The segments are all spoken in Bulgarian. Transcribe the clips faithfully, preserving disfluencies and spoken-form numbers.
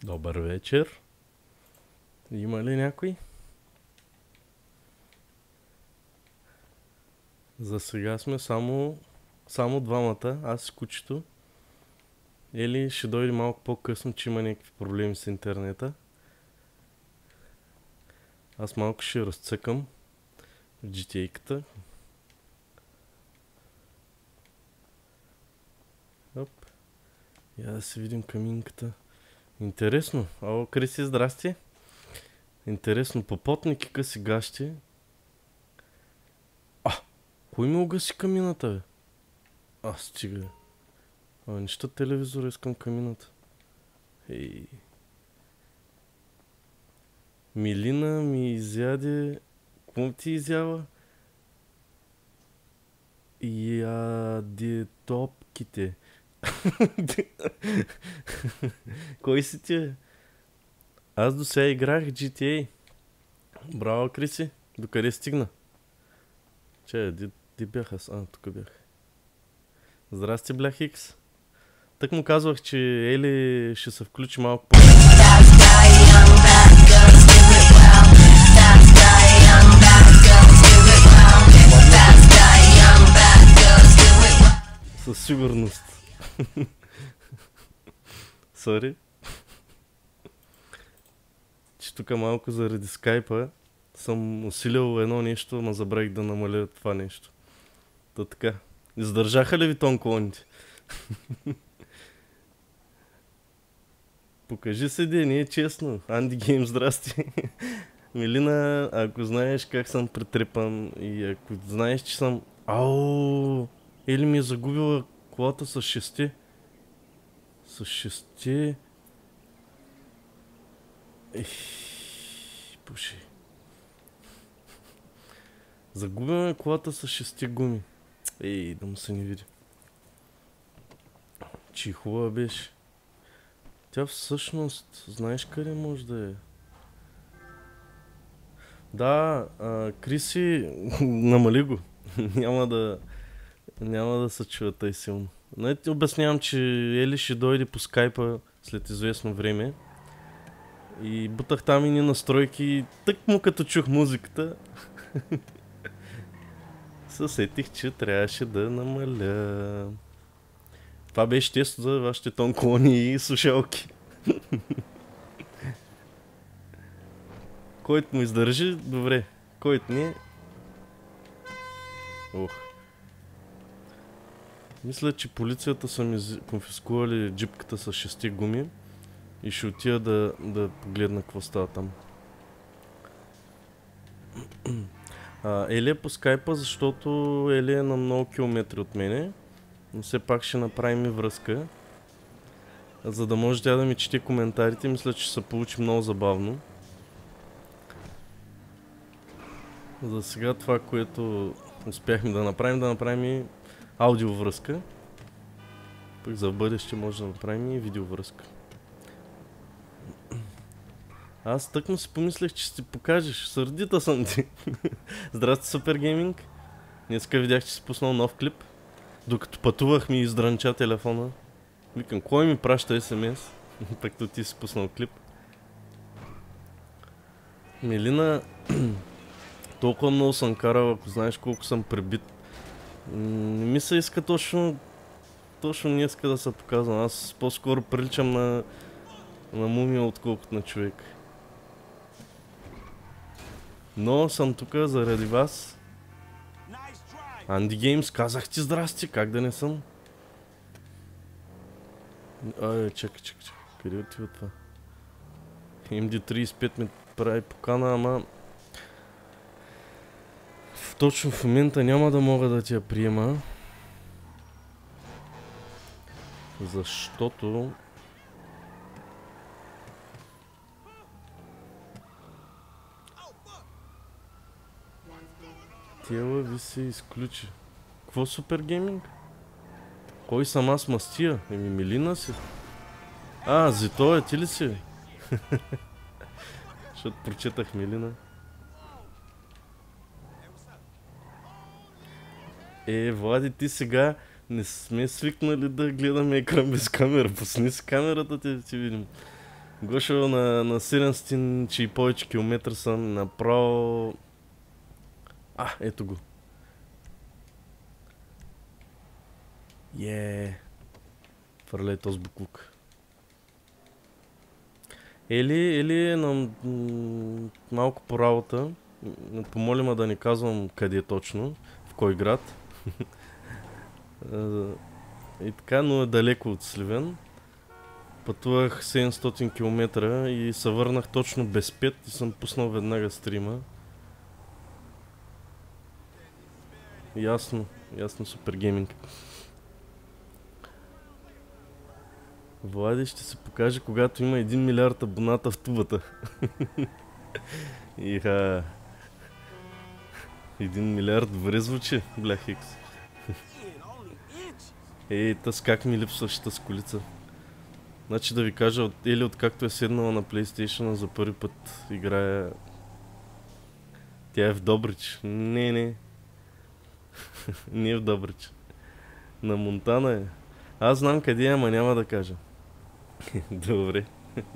Добър вечер. Има ли някой? За сега сме само, само двамата, аз и кучето. Ели ще дойде малко по-късно, че има някакви проблеми с интернета. Аз малко ще разцъкам в джи ти ей-ката. Оп. Я да си видим каминката. Интересно. Ало, Криси, здрасти. Интересно, попотник и къси гащи. А, кой ми угаси камината, бе? А, стига, бе. А, неща телевизора, искам камината. Ей. Милина ми изяде... Какво ти изява? Яде топките. Кой си ти, е? Аз до сега играх джи ти ей. Браво, Криси. Докъде стигна? Че, ди, ди бях аз? А, тук бях. Здрасти, блях Икс. Так му казвах, че Ели ще се включи малко по... Със сигурност. Сори. Че тук малко заради скайпа съм усилил едно нещо, ама забравих да намаля това нещо. Та така. Издържаха ли ви тонколоните? Покажи се, де, не е честно. Анди Гейм, здрасти. Милина, ако знаеш как съм претрепан и ако знаеш, че съм... Ау! Или ми е загубила колата с шести. С шести... Ех... Пуши. Загубяме колата с шести гуми. Ей, да му се не види. Че хубава беше. Тя всъщност, знаеш къде може да е? Да, а, Криси, намали го. Няма да... Няма да се чува тъй силно. Не ти обяснявам, че Ели ще дойде по скайпа след известно време. И бутах там и ни настройки. Тък му като чух музиката. Се сетих, че трябваше да намаля. Това беше тест за вашите тонколони и слушалки. Който му издържи, добре. Който не... Ох. Мисля, че полицията са ми конфискували джипката с шести гуми и ще отида да, да погледна какво става там. А, Ели е по скайпа, защото Ели е на много километри от мене, но все пак ще направим и връзка, за да може тя да ми чете коментарите. Мисля, че ще се получи много забавно. За сега това, което успяхме да направим, да направим и аудиовръзка. Пък за в бъдеще може да направим и видеовръзка. Аз тъкмо си помислех, че ще ти покажеш. Сърдита съм ти. Здрасти, Супер Гейминг. Днеска видях, че си пуснал нов клип. Докато пътувах ми издрънча телефона. Викам, кой ми праща ес ем ес? Такто ти си пуснал клип. Милина, толкова много съм карал, ако знаеш колко съм пребит. Не ми се иска точно, точно не иска да се показвам. Аз по-скоро приличам на, на мумия, отколкото на човек. Но съм тук заради вас. Анди Геймс, казах ти здрасти, как да не съм? Ай, чакай, чакай, чакай. Къде отива това? ем ди трийсет и пет ми прави покана, ама... Точно в момента няма да мога да ти я приема. Защото... Тела ви се изключи. Какво Супер Гейминг? Кой съм аз мастия? Еми Милина си. А, Зито е, ти ли си? Защото прочетах Милина. Е, Влади, ти сега не сме свикнали да гледаме екран без камера. Пусни си камерата, ти ти видим. Гошо на, на седемстотин и повече километра съм направо... А, ето го. Е, фърляй този буклук. Или, или е на м- малко по работа. Помолима да не казвам къде точно, в кой град. И така, но е далеко от Сливен. Пътувах седемстотин километра и се върнах точно без пет и съм пуснал веднага стрима. Ясно, ясно, супер гейминг. Влади ще се покаже, когато има един милиард абоната в тубата. Иха. Един милиард добре звучи, бля Хикс. Ей, тъс как ми липсваше тъс колица. Значи да ви кажа, от, Ели откакто е седнала на PlayStation за първи път играе... Тя е в Добрич. Не, не. Не е в Добрич. На Монтана е. Аз знам къде е, ама няма да кажа. Добре.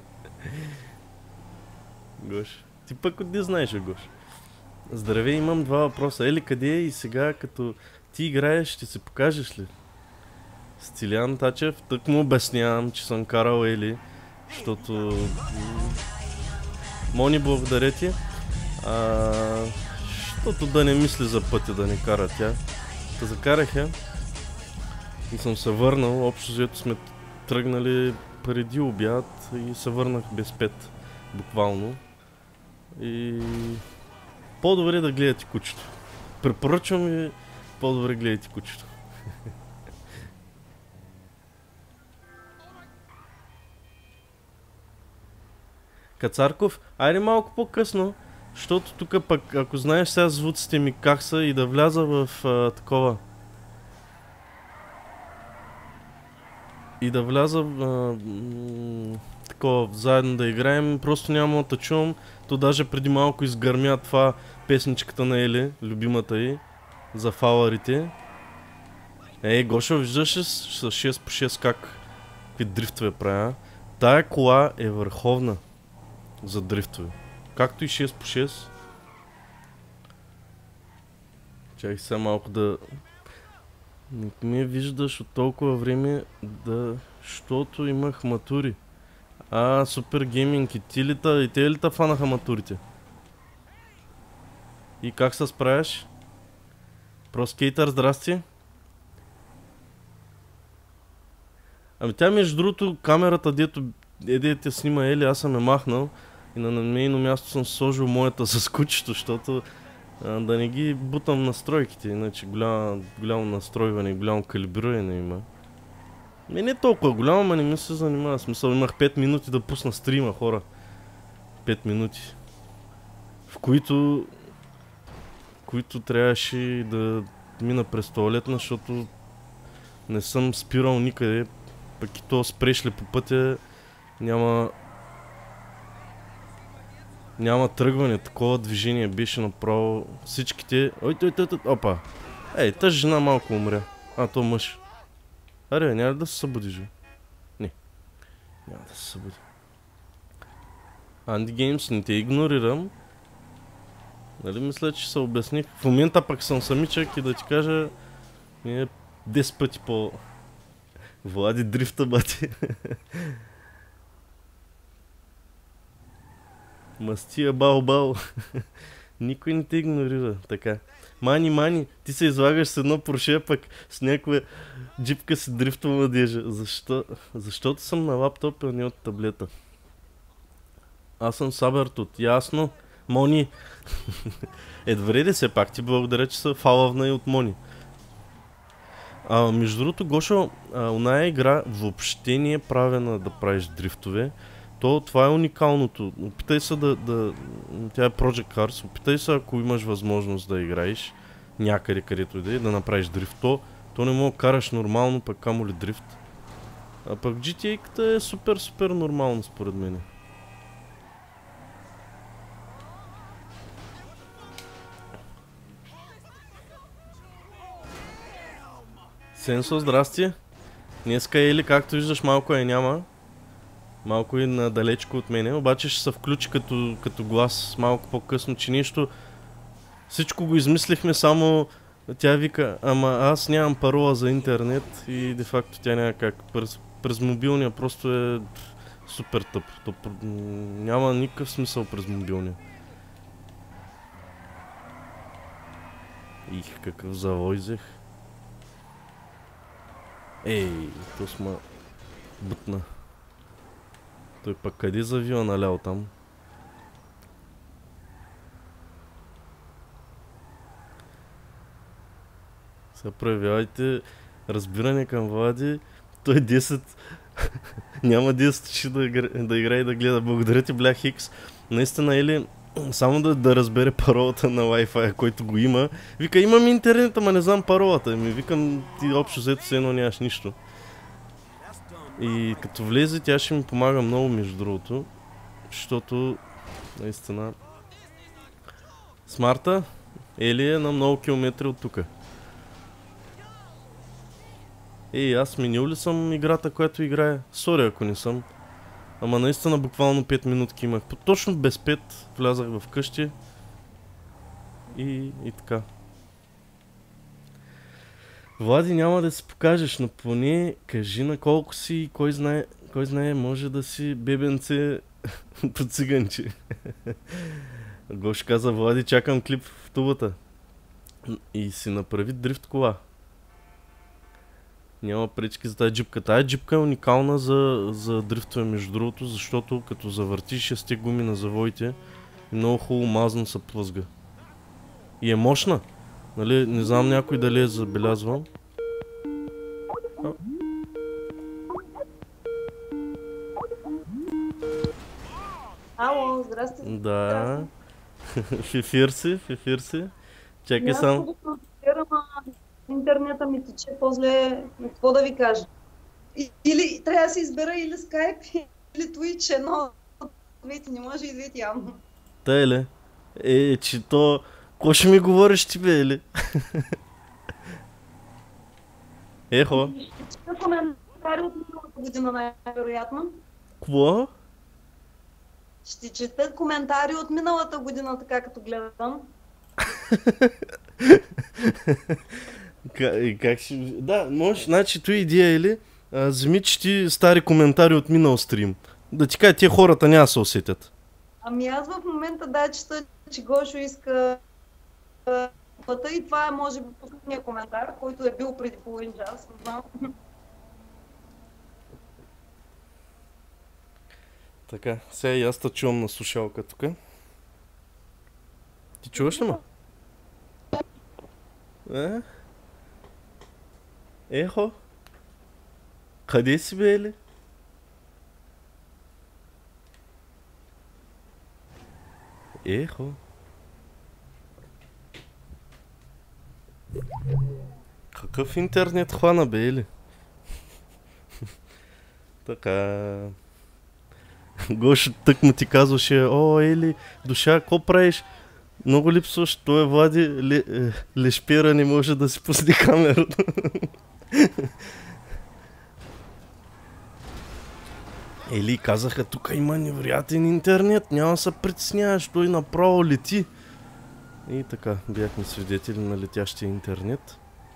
Гош. Ти пък отде знаеш, Гош. Здравей, имам два въпроса. Ели, къде е и сега, като ти играеш, ще се покажеш ли? Стилян Тачев, тък му обяснявам, че съм карал Ели, защото... Мони, благодаря ти. А... Защото да не мисли за пътя да не кара тя. Та закарах я и съм се върнал. Общо взето сме тръгнали преди обяд и се върнах без пет, буквално. И... По-добре да гледате кучето. Препоръчвам ви, по-добре гледайте кучето. Кацарков, айде малко по-късно, защото тук пък, ако знаеш сега звуците ми как са и да вляза в а, такова. И да вляза а, такова, заедно да играем, просто няма да чувам. То даже преди малко изгърмя това песничката на Ели, любимата й, за фаларите. Ей, Гошо, виждаш ли с шест по шест как какви дрифтове правя? Тая кола е върховна за дрифтове. Както и шест по шест. Чакай сега малко да... Не ме виждаш от толкова време да... Щото имах матури. А, супер гейминг. И ти ли та... И те ли та фанаха матурите? И как се справяш? Проскейтър, здрасти. Ами тя между другото камерата, дето еде те снима Ели, аз съм е махнал. И на нейно място съм сложил моята с кучето, защото а, да не ги бутам настройките, иначе голямо, голямо настройване и голямо калибриране има. Ми не толкова голямо, ама не ми се занимава. Смисъл, имах пет минути да пусна стрима, хора. пет минути. В които... В които трябваше да мина през тоалетна, защото не съм спирал никъде. Пък и то спреш ли по пътя, няма... Няма тръгване, такова движение беше направо. Всичките... Ой, той, той, той, опа! Ей, тази жена малко умря. А, то мъж. Аре, няма да се събуди, же? Не. Няма да се събуди. Анди Геймс, не те игнорирам. Нали мисля, че се обясних. В момента пък съм самичък и да ти кажа... Ми е десет пъти по... Влади дрифта, бати. Мастия бал-бал. Никой не те игнорира, така. Мани, мани, ти се излагаш с едно Порше, пък с някаква джипка си дрифтова младежа. Защо? Защото съм на лаптоп, а не от таблета. Аз съм Сабертут, ясно. Мони. Едваре ли се пак ти благодаря, че са фалавна и от Мони. А, между другото, Гошо, а, оная игра въобще не е правена да правиш дрифтове. То, това е уникалното. Опитай се да, да... Тя е Project Cars. Опитай се, ако имаш възможност да играеш някъде, където и да е, да направиш дрифт. То, то не мога да караш нормално, пък камо ли дрифт. А пък джи ти ей-ката е супер, супер нормално според мен. Сенсо, здрасти. Днеска Ели, както виждаш, малко я няма. Малко и надалечко от мене, обаче ще се включи като, като глас малко по-късно, че нищо... Всичко го измислихме, само тя вика, ама аз нямам парола за интернет и де факто тя няма как. През, през мобилния просто е супер тъп. То, няма никакъв смисъл през мобилния. Их, какъв завой взех. Ей, то сма бутна. Той пък къде завива налял там? Сега проявявайте разбиране към Влади. Той десет... Няма десет ще да, игра... да играе и да гледа. Благодаря ти, бля, Хикс. Наистина, или само да, да разбере паролата на Wi-Fi, който го има. Вика, имам интернет, ама не знам паролата. Ми викам, ти общо взето се едно нямаш нищо. И като влезе, тя ще ми помага много, между другото. Защото, наистина... Смарта Ели е на много километри от тука. Ей, аз сменил ли съм играта, която играя? Сори, ако не съм. Ама наистина буквално пет минутки имах. Точно без пет влязах в къщи. И, и така. Влади, няма да си покажеш, но поне кажи на колко си и кой знае, кой знае, може да си бебенце по циганче. Гош каза, Влади, чакам клип в тубата. И си направи дрифт кола. Няма пречки за тази джипка. Тая джипка е уникална за, за дрифтове, между другото, защото като завъртиш шесте гуми на завоите, много хубаво мазно се плъзга. И е мощна. Нали, не знам някой дали е забелязвал. А. Ало, здрасти. Да. Фифир си, фифир си. Чакай сам. Интернета ми тече по-зле, какво да ви кажа. И, или трябва да се избера или Skype, или Twitch, едно от двете, не може и двете явно. Та е ли? Е, че то... Ко ще ми говориш ти, бе, или? Ехо. Ще чета коментари от миналата година, най-вероятно. Кво? Ще чета коментари от миналата година, така като гледам. Как, как ще... Да, можеш, значи, той идея или вземи чети стари коментари от минал стрим. Да ти кажа, тия хората няма се усетят. Ами аз в момента да чета, че Гошо иска пътя и това е може би последния коментар, който е бил преди половин час, не знам. Така, сега и аз те чувам на слушалка тук. Ти чуваш ли ма? Е? Ехо? Къде си, бе, Ели? Ехо? Какъв интернет хвана, бе, Ели? Така... Гош тък му ти казваше, о, Ели, душа, какво правиш? Много липсваш, той е Влади, ле, лешпера не може да си пусне камерата. Ели, казаха, тук има невероятен интернет, няма да се притесняваш, той направо лети. И така, бяхме свидетели на летящия интернет.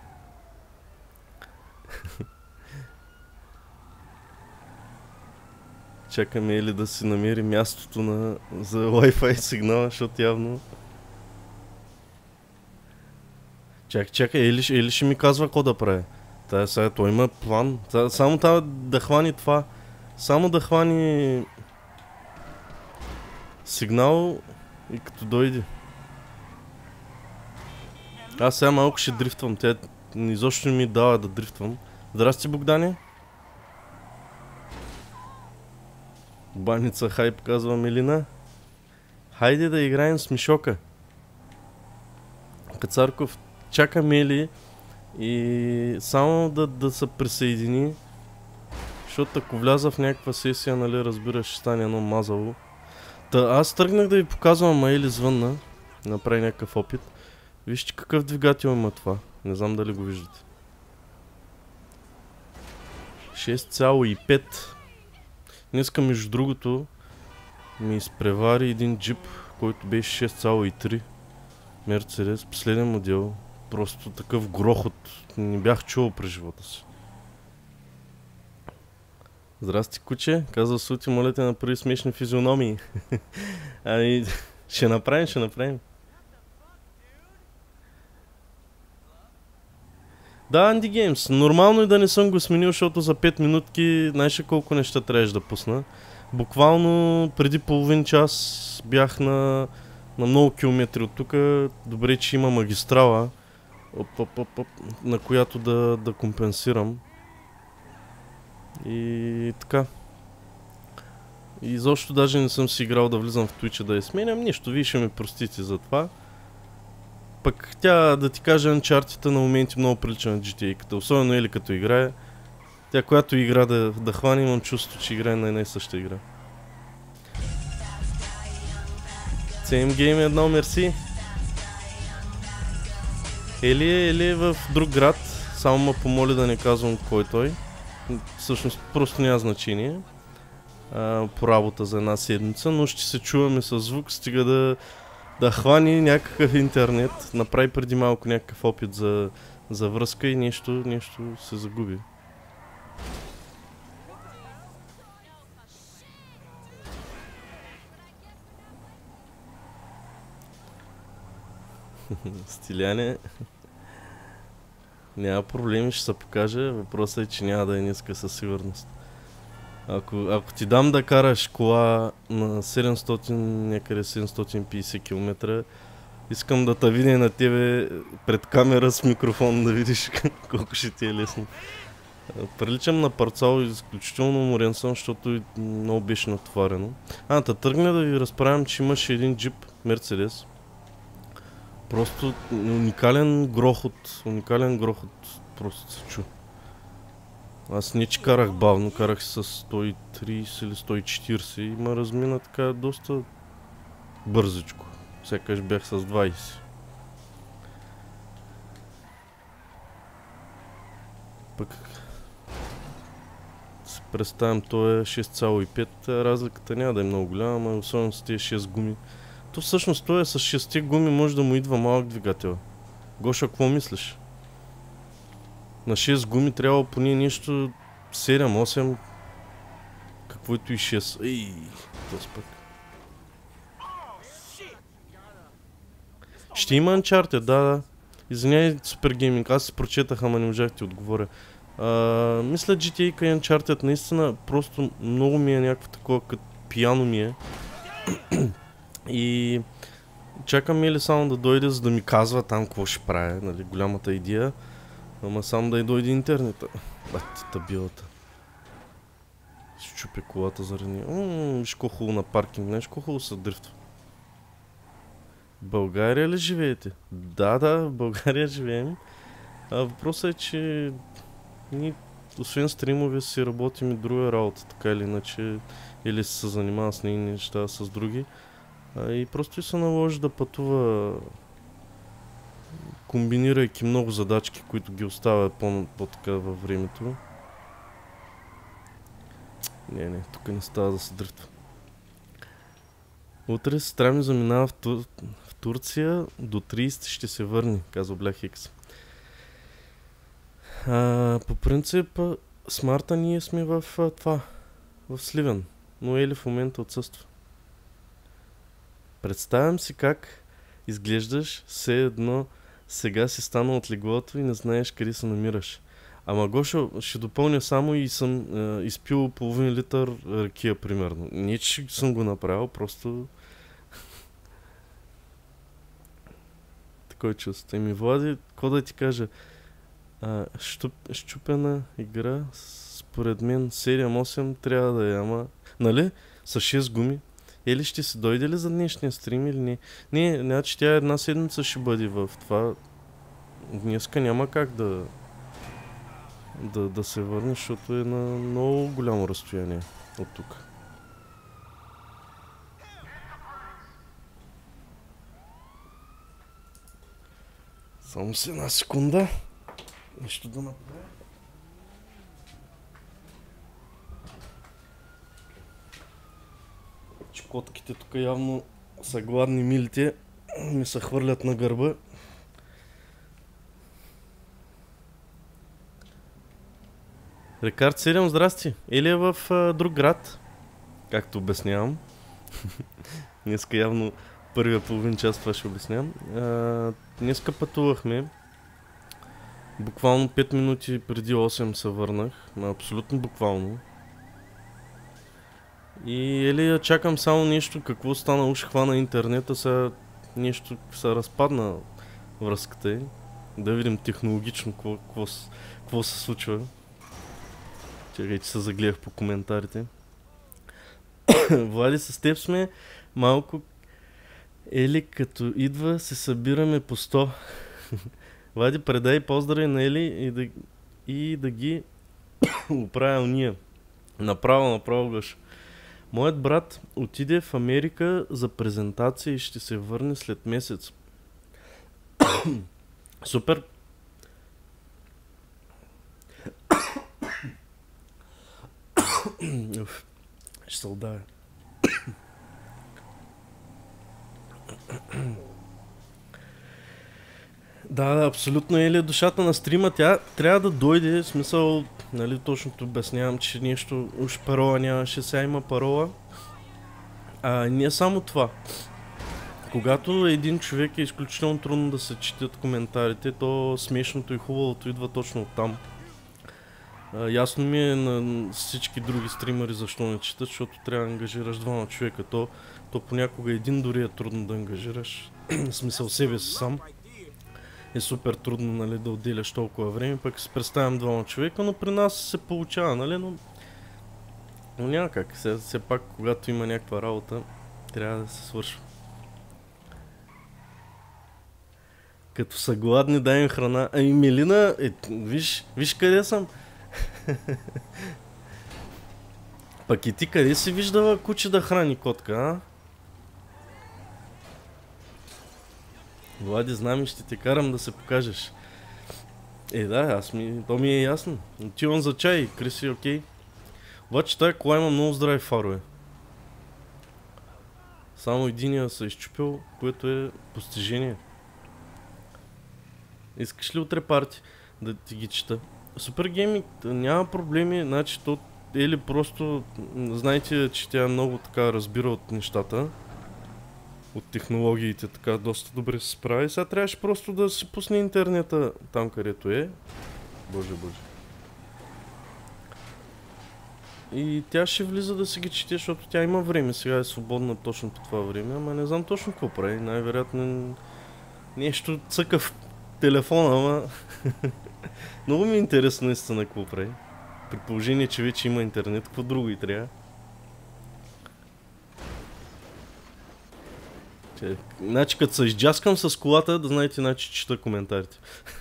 Чакаме Ели да си намери мястото на, за Wi-Fi сигнала, защото явно... Чакай, чакай, Ели, Ели ще ми казва какво да прави. Тая сега, той има план. Тая, само трябва да хвани това. Само да хвани... сигнал и като дойде. Аз сега малко ще дрифтвам. Тя изобщо не ми дава да дрифтвам. Здрасти, Богдане. Баница хайп, казва Мелина. Хайде да играем с Мишока. Кацарков, чакаме Ели и само да, да се присъедини. Защото ако вляза в някаква сесия, нали, разбираш, ще стане едно мазало. Та аз тръгнах да ви показвам, ама Ели звънна. Направи някакъв опит. Вижте какъв двигател има това. Не знам дали го виждате. шест цяло и пет. Днеска, между другото, ми изпревари един джип, който беше шест цяло и три Мерцедес, последен модел. Просто такъв грохот не бях чувал през живота си. Здрасти, куче. Казва Сути, моля те, направи смешни физиономии. Ами, ще направим, ще направим. Да, Andy Games. Нормално е да не съм го сменил, защото за пет минутки знаеш колко неща трябваше да пусна. Буквално преди половин час бях на, на много километри от тук. Добре, че има магистрала, оп, оп, оп, оп, на която да, да компенсирам. И така. И изобщо даже не съм си играл да влизам в Twitch да я сменям. Нищо, вие ще ме простите за това. Пък тя, да ти кажа, Uncharted на моменти много прилича на джи ти ей, като, особено Ели като играе. Тя, която игра да, да хване, имам чувство, че играе на една и съща игра. Same Game едно, мерси. Ели е, Ели е в друг град, само ме помоли да не казвам кой е той. Всъщност просто няма значение. А, по работа за една седмица, но ще се чуваме с звук, стига да, да хвани някакъв интернет. Направи преди малко някакъв опит за, за връзка и нещо, нещо се загуби. Стиляне. Няма проблеми, ще се покажа. Въпросът е, че няма да е ниска със сигурност. Ако, ако ти дам да караш кола на седемстотин, някъде седемстотин и петдесет км, искам да те видя на тебе пред камера с микрофон, да видиш колко ще ти е лесно. Приличам на парцал, изключително уморен съм, защото много беше натоварено. А, да тръгна да ви разправям, че имаше един джип Мерцедес. Просто уникален грохот, уникален грохот, просто се чу. Аз не че карах бавно, карах с сто и трийсет или сто и четирийсет и ме размина така доста бързичко. Сякаш бях с двайсет. Пък си представям, то е шест цяло и пет, разликата няма да е много голяма, но особено с тези шест гуми. То всъщност той е с шест гуми, може да му идва малък двигател. Гоша, какво мислиш? На шест гуми трябва поне нещо седем-осем, каквото и шест. Ей, този пък. Ще има Uncharted, да, да. Извиняй, Супер Гейминг, аз си прочетах, ама не можах ти отговоря. А, мисля, джи ти ей и Uncharted наистина просто много ми е някакво такова, като пияно ми е. И чакам Ели само да дойде, за да ми казва там какво ще прави, нали, голямата идея. Ама само да и дойде интернета. Бати, табилата. Ще чупя колата заради нея. Ммм, виж колко хубаво на паркинг, знаеш колко хубаво се дрифтва. В България ли живеете? Да, да, в България живеем. А въпросът е, че ние, освен стримове, си работим и друга работа, така или иначе. Или се занимава с нейни неща, с други. А, и просто и се наложи да пътува, комбинирайки много задачки, които ги оставят по-така във времето. Не, не, тук не става да се дрифтва. Утре сестра ми заминава в, Тур... в Турция, до трийсети ще се върне, казва Black X. А, по принцип, с Марта ние сме в а, това, в Сливен, но Ели в момента отсъства. Представям си как изглеждаш все едно сега си станал от леглото и не знаеш къде се намираш. Ама Гошо, ще допълня само и съм е, изпил половин литър ракия, примерно. Не, че съм го направил, просто... Такой чувство. И ми Влади, какво да ти кажа? А, щуп, щупена игра, според мен седем-осем трябва да е, ама... Нали? С шест гуми. Ели ще си дойде ли за днешния стрим или не? Не, значи тя една седмица ще бъде в това. Днеска няма как да, да, да се върне, защото е на много голямо разстояние от тук. Само с една секунда. Нещо да направя. Котките тук явно са гладни, милите ми се хвърлят на гърба. Рикард седем, здрасти. Или е в а, друг град, както обяснявам. Днеска явно първия половин час това ще обяснявам. А, днеска пътувахме. Буквално пет минути преди осем се върнах. Абсолютно буквално. И ели чакам само нещо, какво стана, уж хвана интернета, сега нещо се разпадна връзката й. Да видим технологично какво, какво, какво се случва. Чакай, че се загледах по коментарите. Влади, с теб сме малко. Ели като идва, се събираме по сто. Влади, предай поздрави на Ели и да, и да ги оправя уния. Направо, направо гъш. Моят брат отиде в Америка за презентация и ще се върне след месец. Супер. Ще се удавя. Да, да, абсолютно е ли душата на стрима, тя трябва да дойде, в смисъл, нали, точното обяснявам, че нещо, уж парола нямаше, сега има парола. А не само това. Когато един човек е изключително трудно да се четят коментарите, то смешното и хубавото идва точно оттам. А, ясно ми е на всички други стримери защо не четат, защото трябва да ангажираш двама човека. То, то понякога един дори е трудно да ангажираш, в смисъл себе си сам. Е супер трудно, нали, да отделяш толкова време, пък си представям двама човека, но при нас се получава, нали, но... Но няма как, все, все пак, когато има някаква работа, трябва да се свършва. Като са гладни, дай им храна. Ами Мелина, е, виж, виж къде съм. Пък и ти къде си виждала куче да храни котка, а? Влади, знам и ще те карам да се покажеш. Е, да, аз ми... То ми е ясно. Отивам за чай, Криси, окей. Обаче тая кола има много здрави фарове. Само единия се изчупил, което е постижение. Искаш ли утре парти да ти ги чета? Супер гейминг, няма проблеми, значи то... Или просто... Знаете, че тя много така разбира от нещата. От технологиите, така доста добре се справи. Сега трябваше просто да си пусне интернета там, където е. Боже, боже. И тя ще влиза да си ги чете, защото тя има време. Сега е свободна точно по това време, ама не знам точно какво прави. Най-вероятно нещо цъка в телефона, ама... Много ми е интересно наистина какво прави. При положение, че вече има интернет, какво друго и трябва. Значи като се изджаскам с колата, да знаете, значи чета коментарите.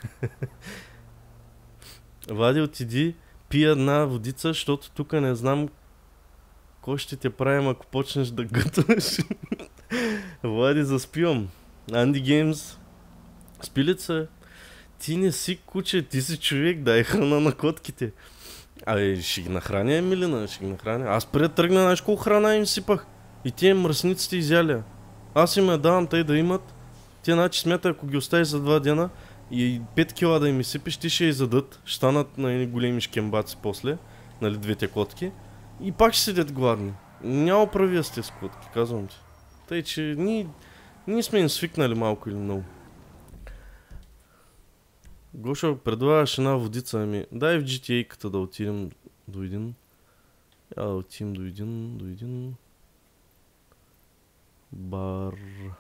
Влади, отиди, пия една водица, защото тук не знам кой ще те правим, ако почнеш да гътваш. Влади, заспивам. Анди Геймс, спилица. Ти не си куче, ти си човек, дай храна на котките. Абе, ще ги нахраня, Емилина, ще ги нахраня. Аз преди тръгна, знаеш колко храна им сипах. И тия мръсниците изяля. Аз им я давам тъй да имат. Тя значи смята, ако ги оставиш за два дена и пет кила да им изсипиш, ти ще изядат. Ще станат на едни големи шкембаци после, нали, двете котки. И пак ще седят гладни. Няма правия с тези котки, казвам ти. Тъй, че ние, ние сме им свикнали малко или много. Гошо, предлагаш една водица, ами дай в джи ти ей-ката да отидем до един. Я да отидем до един, до един... Бар...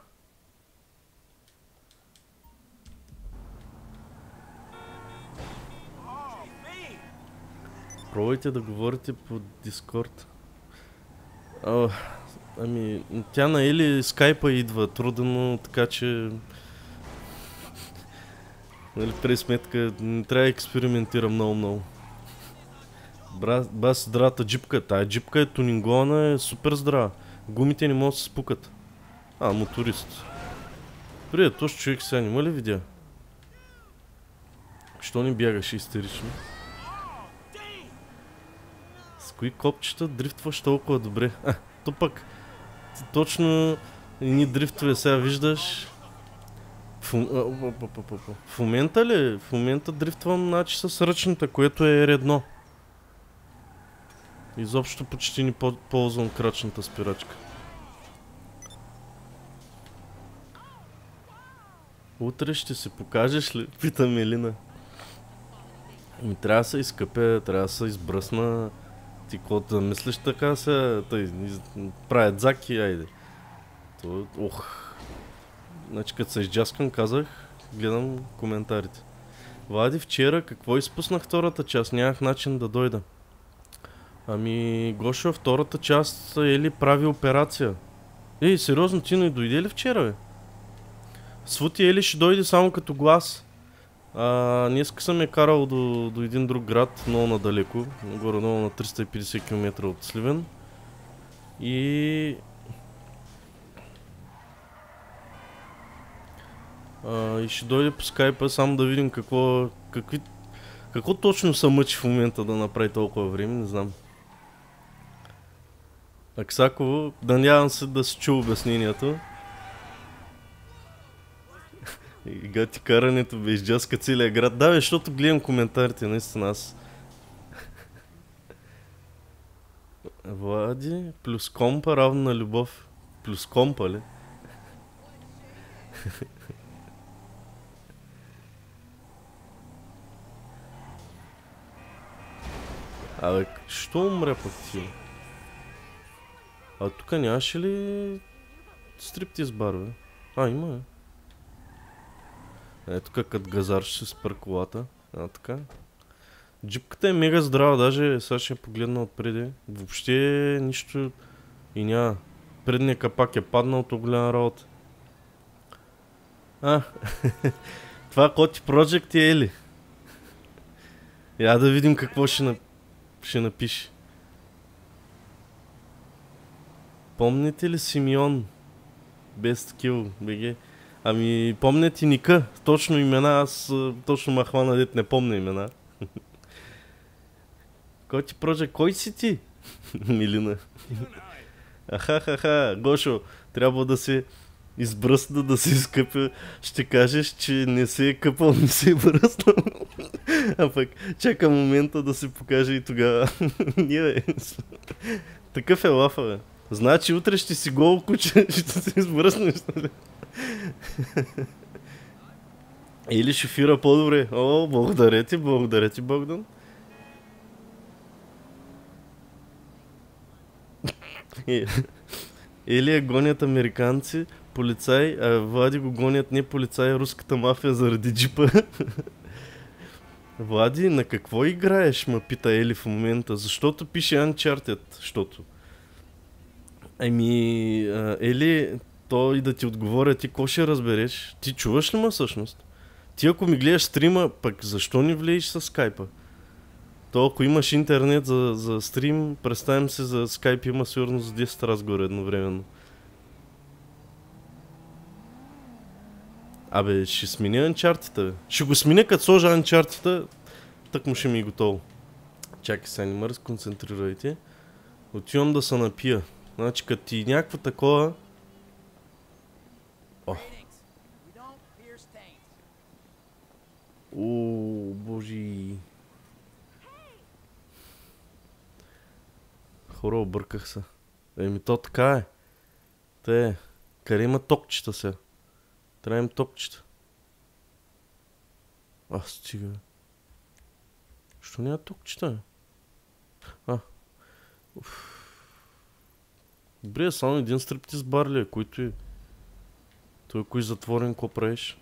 Пробвайте да говорите по Дискорд. А, ами, тя на Ели скайпа идва трудно, така че... Нали, при сметка не трябва да експериментира много-много. Бас здравата джипка. Тая джипка е тунингована, е супер здрава. Гумите не могат да се спукат. А, моторист. Привет, този човек сега няма ли видя? Що не бягаше истерично? С кои копчета дрифтваш толкова добре? А, то пък точно едни дрифтове сега виждаш. В, в момента ли? В момента дрифтвам значи с ръчната, което е редно. Изобщо почти не ползвам крачната спирачка. Утре ще се покажеш ли? Пита Мелина. Ми трябва да се изкъпя, трябва да се избръсна. Ти каквото да мислиш така се, тъй, правят заки, айде. То, ох. Значи като се изджаскам, казах, гледам коментарите. Влади, вчера какво изпуснах втората част? Нямах начин да дойда. Ами, Гошо, втората част е ли прави операция? Ей, сериозно, ти не дойде ли вчера, бе? Свути Ели ще дойде само като глас. А, днеска съм я карал до, до един друг град, много надалеко. Горе-долу на триста и петдесет километра от Сливен. И... А, и ще дойде по скайпа, само да видим какво... Какви, какво точно се мъчи в момента да направи толкова време, не знам. Аксаково, надявам се да си чу обяснението. И гати карането бе изджаска целия град. Да, бе, защото гледам коментарите, наистина аз. Влади плюс компа равно на любов. Плюс компа, ли? Абе, що умря пък ти? А тук нямаше ли стриптиз бар, бе? А, има, бе. Ето тук като газар ще се спър колата. А, така. Джипката е мега здрава, даже сега ще я погледна отпреди. Въобще нищо и няма. Предният капак е паднал, то голяма работа. А, това Коти Project е ли? Я да видим какво ще, на... ще напише. Помните ли Симеон? Best Kill, БГ. Ами, помните ника, точно имена, аз точно ма хвана, дет не помня имена. Кой ти прожа, кой си ти? Милина. Аха-ха-ха, Гошо, трябва да се избръсна, да се изкъпя. Ще кажеш, че не се е къпал, не се е бръснал. А пък чака момента да се покаже и тогава. Ние, такъв е лафа, бе. Значи утре ще си голо куче, ще се избръснеш. Или шофира по-добре. О, благодаря ти, благодаря ти, Богдан. Или я гонят американци, полицай, а Влади го гонят не полицай, а руската мафия заради джипа. Влади, на какво играеш, ма пита Ели в момента? Защото пише Uncharted, защото. Ами, Ели, то и да ти отговоря, ти какво ще разбереш? Ти чуваш ли ма всъщност? Ти ако ми гледаш стрима, пък защо не влезеш с скайпа? То ако имаш интернет за, за стрим, представям се за скайп има сигурно за десет разговора едновременно. Абе, ще сменя Uncharted-та. Ще го сменя като сложа Uncharted-та, так му ще ми е готово. Чакай сега, не ме разконцентрирайте. Отивам да се напия. Значи като ти някаква такова... О. О, божи. Хора, обърках се. Еми то така е. Те, къде има токчета сега? Трябва им токчета. А, стига. Що няма токчета? А. Уф. Добре, само един стриптиз бар ли е, който е... Той ако е затворен, какво правиш?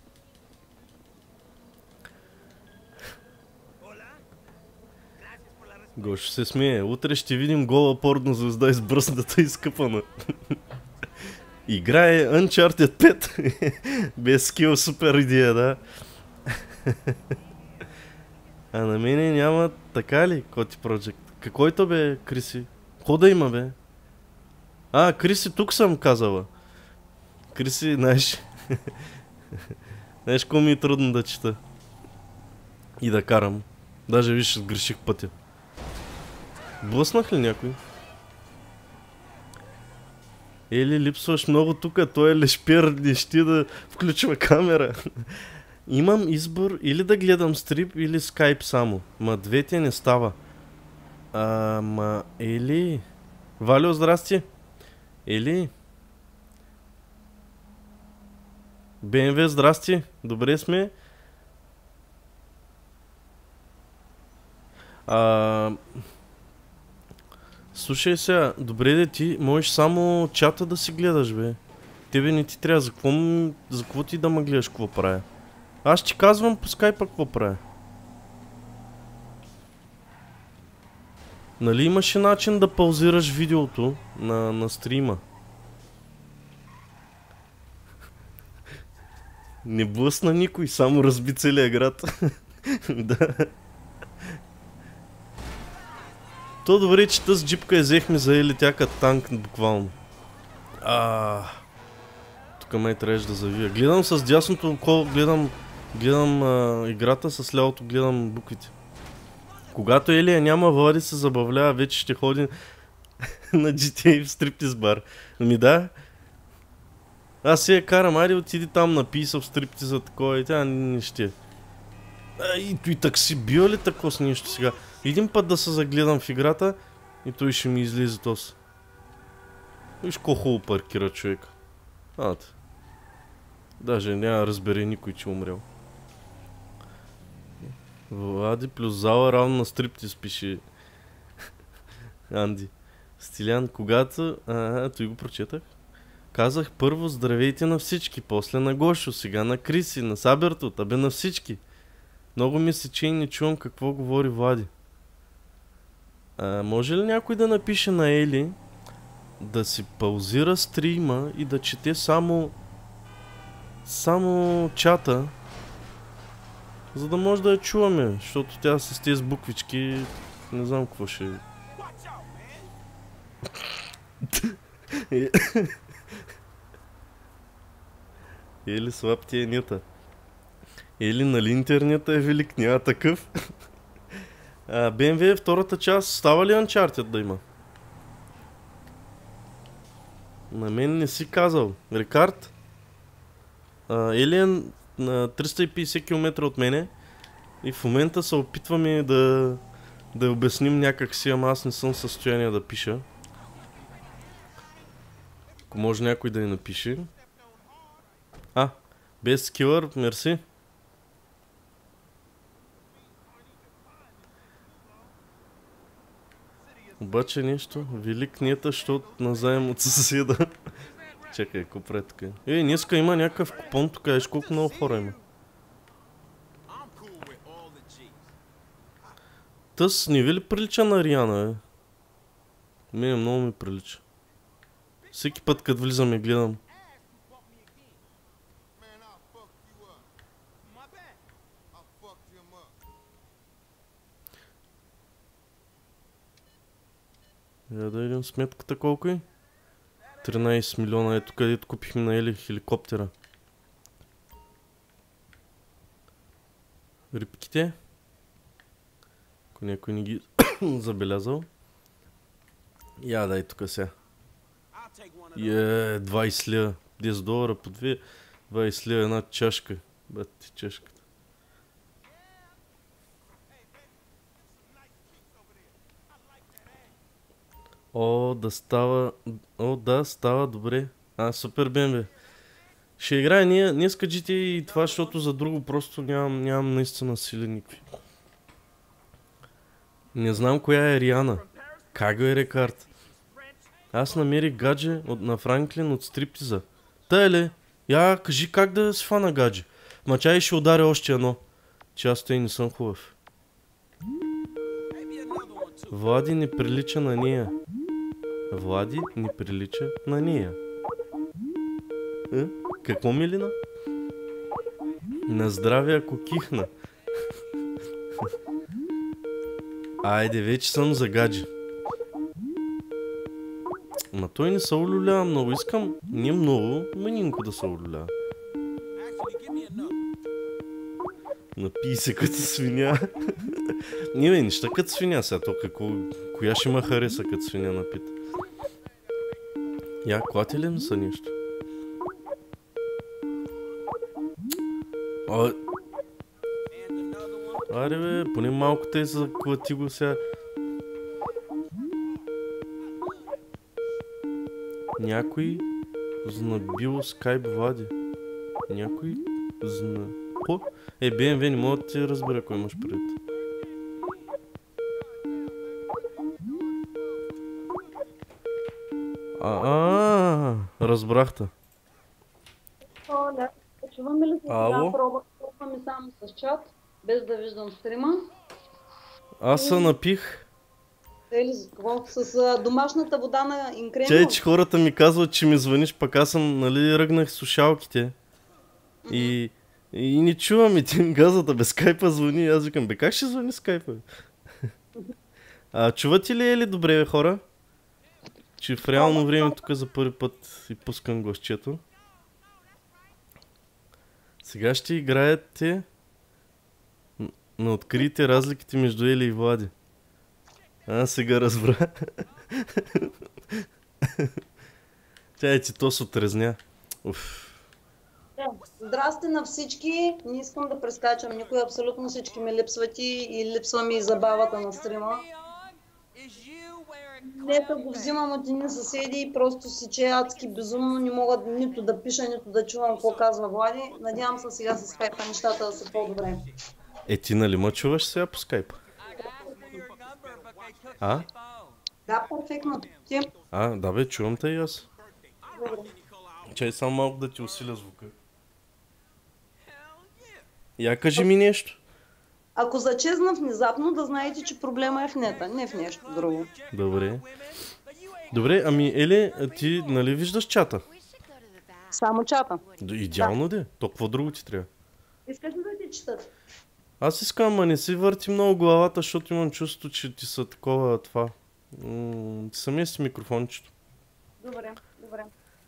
Гошо се смее. Утре ще видим гола порно звезда избръсната и скъпана. Играе Uncharted пет. Без скил, супер идея, да. А на мене няма така ли, Коти Project? Какой то бе, Криси? Ко да има, бе? А, Криси, тук съм казала. Криси, знаеш... Знаеш, ко ми е трудно да чета. И да карам. Даже виж, сгреших пътя. Блъснах ли някой? Ели, липсваш много тука, той е лешпер, не ще да включва камера. Имам избор или да гледам стрип, или скайп само. Ма двете не става. А, ма, Ели... Валио, здрасти. Ели... БМВ, здрасти. Добре сме. А... Слушай сега, добре де ти, можеш само чата да си гледаш, бе. Тебе не ти трябва, за какво, м... за какво ти да ме гледаш, какво правя? Аз ти казвам по скайпа какво правя. Нали имаше начин да паузираш видеото на, на стрима? Не блъсна никой, само разби целия град. Да. То добре, че тъс джипка я взехме за ели тя като танк буквално. А, тук май трябваше да завия. Гледам с дясното око, гледам, гледам а, играта, с лявото гледам буквите. Когато Елия няма, Влади се забавлява, вече ще ходи на джи ти ей в стриптиз бар. Ами да. Аз си я карам, айде отиди там, напий се в стриптиза такова и тя не ще. А, и той так си бил ли тако с нещо сега? Един път да се загледам в играта и той ще ми излезе тос. Виж ко хубаво паркира човек. Ата. Даже няма разбере никой, че умрел. Влади плюс зала равно на стриптиз пише Анди. Стилян, когато... А, той го прочетах. Казах първо здравейте на всички, после на Гошо, сега на Криси, на Саберто, абе на всички. Много ми се че и не чувам какво говори Влади. А, може ли някой да напише на Ели да си паузира стрима и да чете само само чата, за да може да я чуваме, защото тя с тези буквички не знам какво ще... Ели слаб ти е нета. Ели нали интернета е велик, няма такъв. А, БМВ втората част, става ли Uncharted да има? На мен не си казал. Рикард? Ели е на триста и петдесет километра от мене и в момента се опитваме да да обясним някак си, ама аз не съм в състояние да пиша. Ако може някой да ни напише. А, без скилър, мерси. Обаче нещо, велик нета, защото назаем от съседа. Чакай, ако прави тук. Ей, днеска има някакъв купон тук, еш колко много хора има. Тъс, не ви ли прилича на Риана, бе? Мене много ми прилича. Всеки път, като влизам и гледам. Я да видим сметката колко е. тринайсет милиона, ето където купихме на Ели хеликоптера. Рибките. Ако някой не ги забелязал. Я дай тук сега. Е, двайсет лева. десет долара по две. двайсет лева една чашка. Бат ти чашката. О, да става... О, да, става добре. А, супер БМВ. Ще играя ние, днеска джи ти ей и това, защото за друго просто нямам, нямам наистина сили никакви. Не знам коя е Риана. Как го е Рикард? Аз намерих гадже от, на Франклин от стриптиза. Та е ли? Я кажи как да си фана гадже. Ма чай ще ударя още едно. Че аз тъй не съм хубав. Влади не прилича на нея. Влади не прилича на нея. Е? Какво милина? На здраве ако кихна. Айде, вече съм за гадже. Ма той не се улюлява много. Искам не много, манинко да се улюлява. Напий се като свиня. Не бе, неща като свиня сега. То какво, коя ще ме хареса като свиня напит? Я клати ли ми са нещо? А... Аре бе, поне малко те за клати го сега. Някой знабил скайп Влади. Някой зна... Ко? Е, Б М В не мога да ти разбера кой имаш пред. А, разбрахте. Оля, чуваме ли се сега? Ало? Проба, пробваме само с чат, без да виждам стрима. Аз се напих. Ели, за какво? С а, домашната вода на Инкремо? Чай, че хората ми казват, че ми звъниш, пък аз съм, нали, ръгнах слушалките. И, и не чувам и ти ми казват, а бе скайпа звъни. И аз викам, бе как ще звъни скайпа? А чувате ли е ли добре, бе, хора? Че в реално време тук за първи път и пускам гласчето. Сега ще играете на открийте разликите между Ели и Влади. А, сега разбра. Тя е ти то се отрезня. Уф. Здрасти на всички. Не искам да прескачам никой. Абсолютно всички ми липсват и, и липсва ми и забавата на стрима. Нека го взимам от едни съседи и просто си че адски безумно не мога нито да пиша, нито да чувам какво казва Влади. Надявам се сега с скайпа нещата да са по-добре. Е, ти нали ма чуваш сега по скайпа? А? Да, перфектно. Ти? А, да бе, чувам те и аз. Добре. Чай само малко да ти усиля звука. Я кажи ми нещо. Ако зачезна внезапно, да знаете, че проблема е в нета, не в нещо друго. Добре. Добре, ами Ели, ти нали виждаш чата? Само чата. Идеално де. То какво друго ти трябва? Искаш ли да ти четат? Аз искам, а не си върти много главата, защото имам чувство, че ти са такова това. М- ти самия си микрофончето. Добре, добре.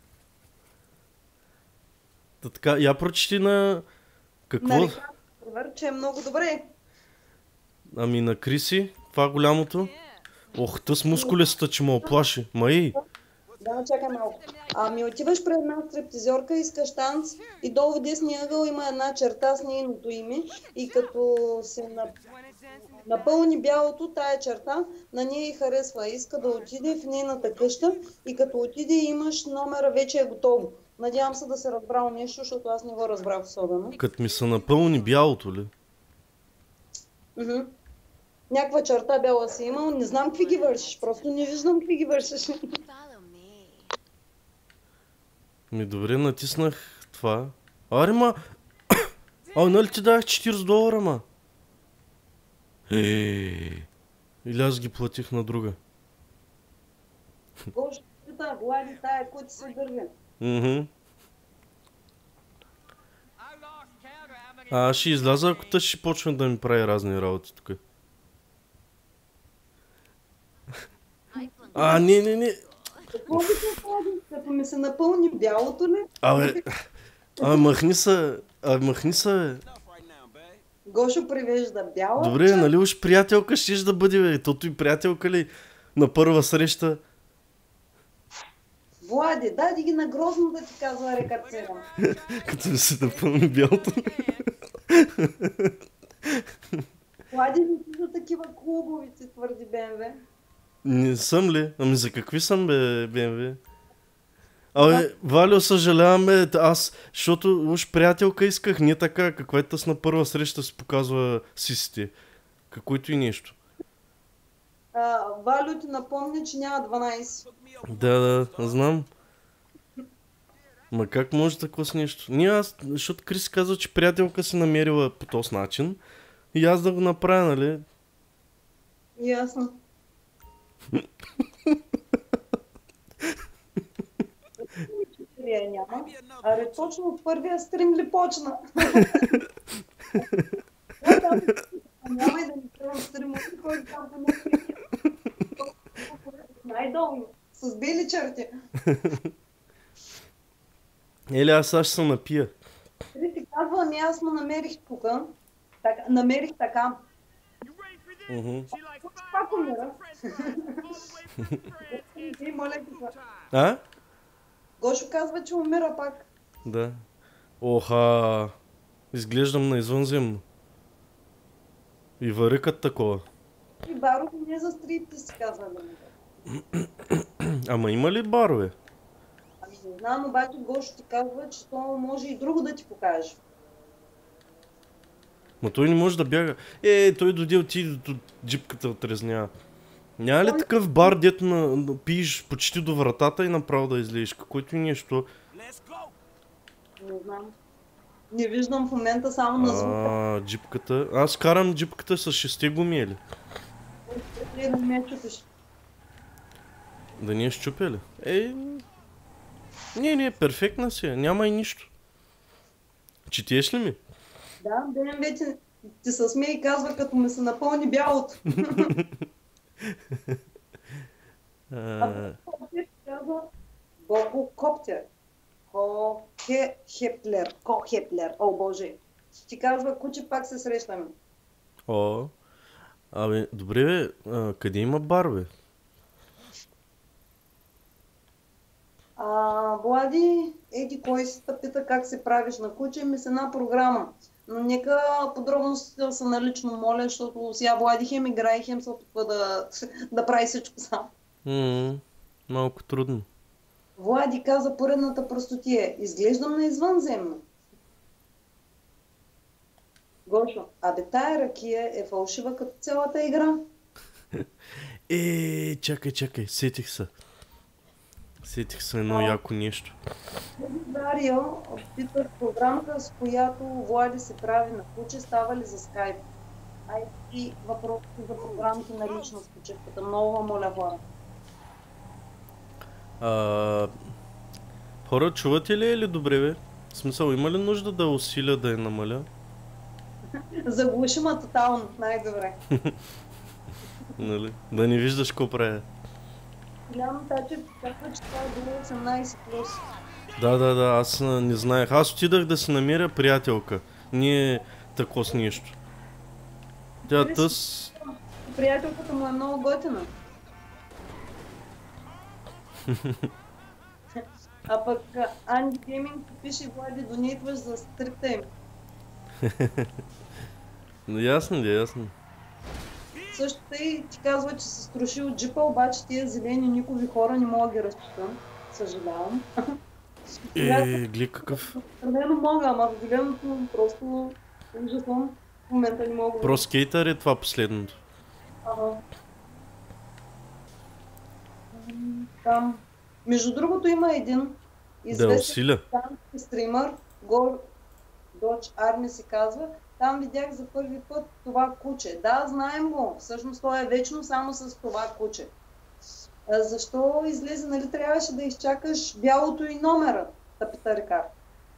Та така, я прочети на... Какво? Нали, пример, че е много добре. Ами на Криси, това голямото. Ох, тъс мускулестата, че ме оплаши. Май! Да, чакай малко. Ами отиваш при една стриптизьорка, искаш танц и долу в десния ъгъл има една черта с нейното име и като се на... напълни бялото тая черта, на нея й харесва. Иска да отиде в нейната къща и като отиде имаш номера, вече е готово. Надявам се да се разбрал нещо, защото аз не го разбрах особено. Като ми са напълни бялото ли? Мгм. Някаква черта бяла си имал, не знам какви ги вършиш, просто не виждам какви ги вършиш. Ми добре, натиснах това. Аре ма! А, нали ти дах четирийсет долара, ма? Еее. Или аз ги платих на друга. Боже, да, Влади, тая, които се държи. Мгм. А, аз ще изляза, ако тъж ще почне да ми прави разни работи тук. А, не, не, не. Какво би се Влади? Като ми се напълни бялото ли? Абе, абе, махни се, абе, махни се, бе. Гошо привежда бяла. Добре, нали уж приятелка щеш да бъде, бе. Тото и приятелка ли на първа среща? Влади, дай ги на грозно да ти казва рекарцера. Като ми се напълни бялото. Влади, не си за такива клубови, ти твърди Б М В. Не съм ли? Ами за какви съм, бе, Б М В? Абе, Валио, съжалявам, бе, аз, защото уж приятелка исках, не така, каквато с на първа среща си показва сисите. Каквото и нещо. А, Валю ти напомня, че няма дванайсет. Да, да, знам. Ма как може такова с нещо? Ние аз, защото Крис казва, че приятелка си намерила по този начин. И аз да го направя, нали? Ясно. Вие няма. Аре, точно от първия стрим ли почна? Няма и да ни тръгвам стрима, който там по най-долу. С бели черти. Ели, аз сега ще се напия. Ти ти казва, ами аз му намерих тук. Так, намерих така. Мгм. Пак умира. И моля ти се. А? Гошо казва, че умира пак. Да. Оха, изглеждам на извънземно. И варикат такова. И Баро не за стрипти си казва да ми. Ама има ли барове? Ами не знам, обаче Гошо ти казва, че то може и друго да ти покаже. Ма той не може да бяга. Е, той дойде отиде до джипката отрезнява. Няма ли такъв бар, дето на, на, пиеш почти до вратата и направо да излезеш? Каквото и нещо. Не знам. Не виждам в момента само на звука. А, джипката. Аз карам джипката с шесте гуми, или? Е, да ме чупиш. Да ни е щупя ли? Е, не, не, перфектна си е. Няма и нищо. Четеш ли ми? Да, Ден вече ти се смее и казва, като ми се напълни бялото. А коптер казва Боко Коптер. Ко Хе Хеплер. Ко Хеплер. О, Боже. Ти казва, куче, пак се срещаме. О, абе, добре бе, а, къде има бар, бе? А, Влади, еди кой си пита как се правиш на куче, ми с една програма. Но нека подробностите са налично, моля, защото сега Влади хем играе, хем се опитва да, да прави всичко сам. М-м, малко трудно. Влади каза поредната простотия. Изглеждам на извънземно. Гошо, абе тая ракия е фалшива като цялата игра. Е, чакай, чакай, сетих се. Сетих се едно яко нещо. Дарио пита програмата, с която Влади се прави на куче, става ли за скайп? Ай и въпроси за програмите на личност с кучевката. Много моля хора. А, хора, чувате ли е ли добре, бе? В смисъл, има ли нужда да усиля да я намаля? Заглуши ма тотално, най-добре. Нали? Да не виждаш какво правя. Илян Тачев казва, че това е било осемнайсет плюс. Да, да, да, аз а, не знаех. Аз отидах да си намеря приятелка. Не тако с нещо. Тя тъс... Приятелката му е много готина. А пък Анди Гейминг пише, Влади, донейтваш за стрипта им. Ясно ли, ясно. Също тъй ти казва, че се струши от джипа, обаче тия зелени никови хора не мога да ги разчитам. Съжалявам. Е, гледай какъв... Не мога, ама в гледането просто ужасно. В момента не мога. Про скейтър е това последното. Ага. Там. Между другото има един Да известен усиля. стример, Гор Dodge Army се казва. Там видях за първи път това куче. Да, знаем го. Всъщност той е вечно само с това куче. А защо излезе? Нали трябваше да изчакаш бялото и номера? Да пита Рикард.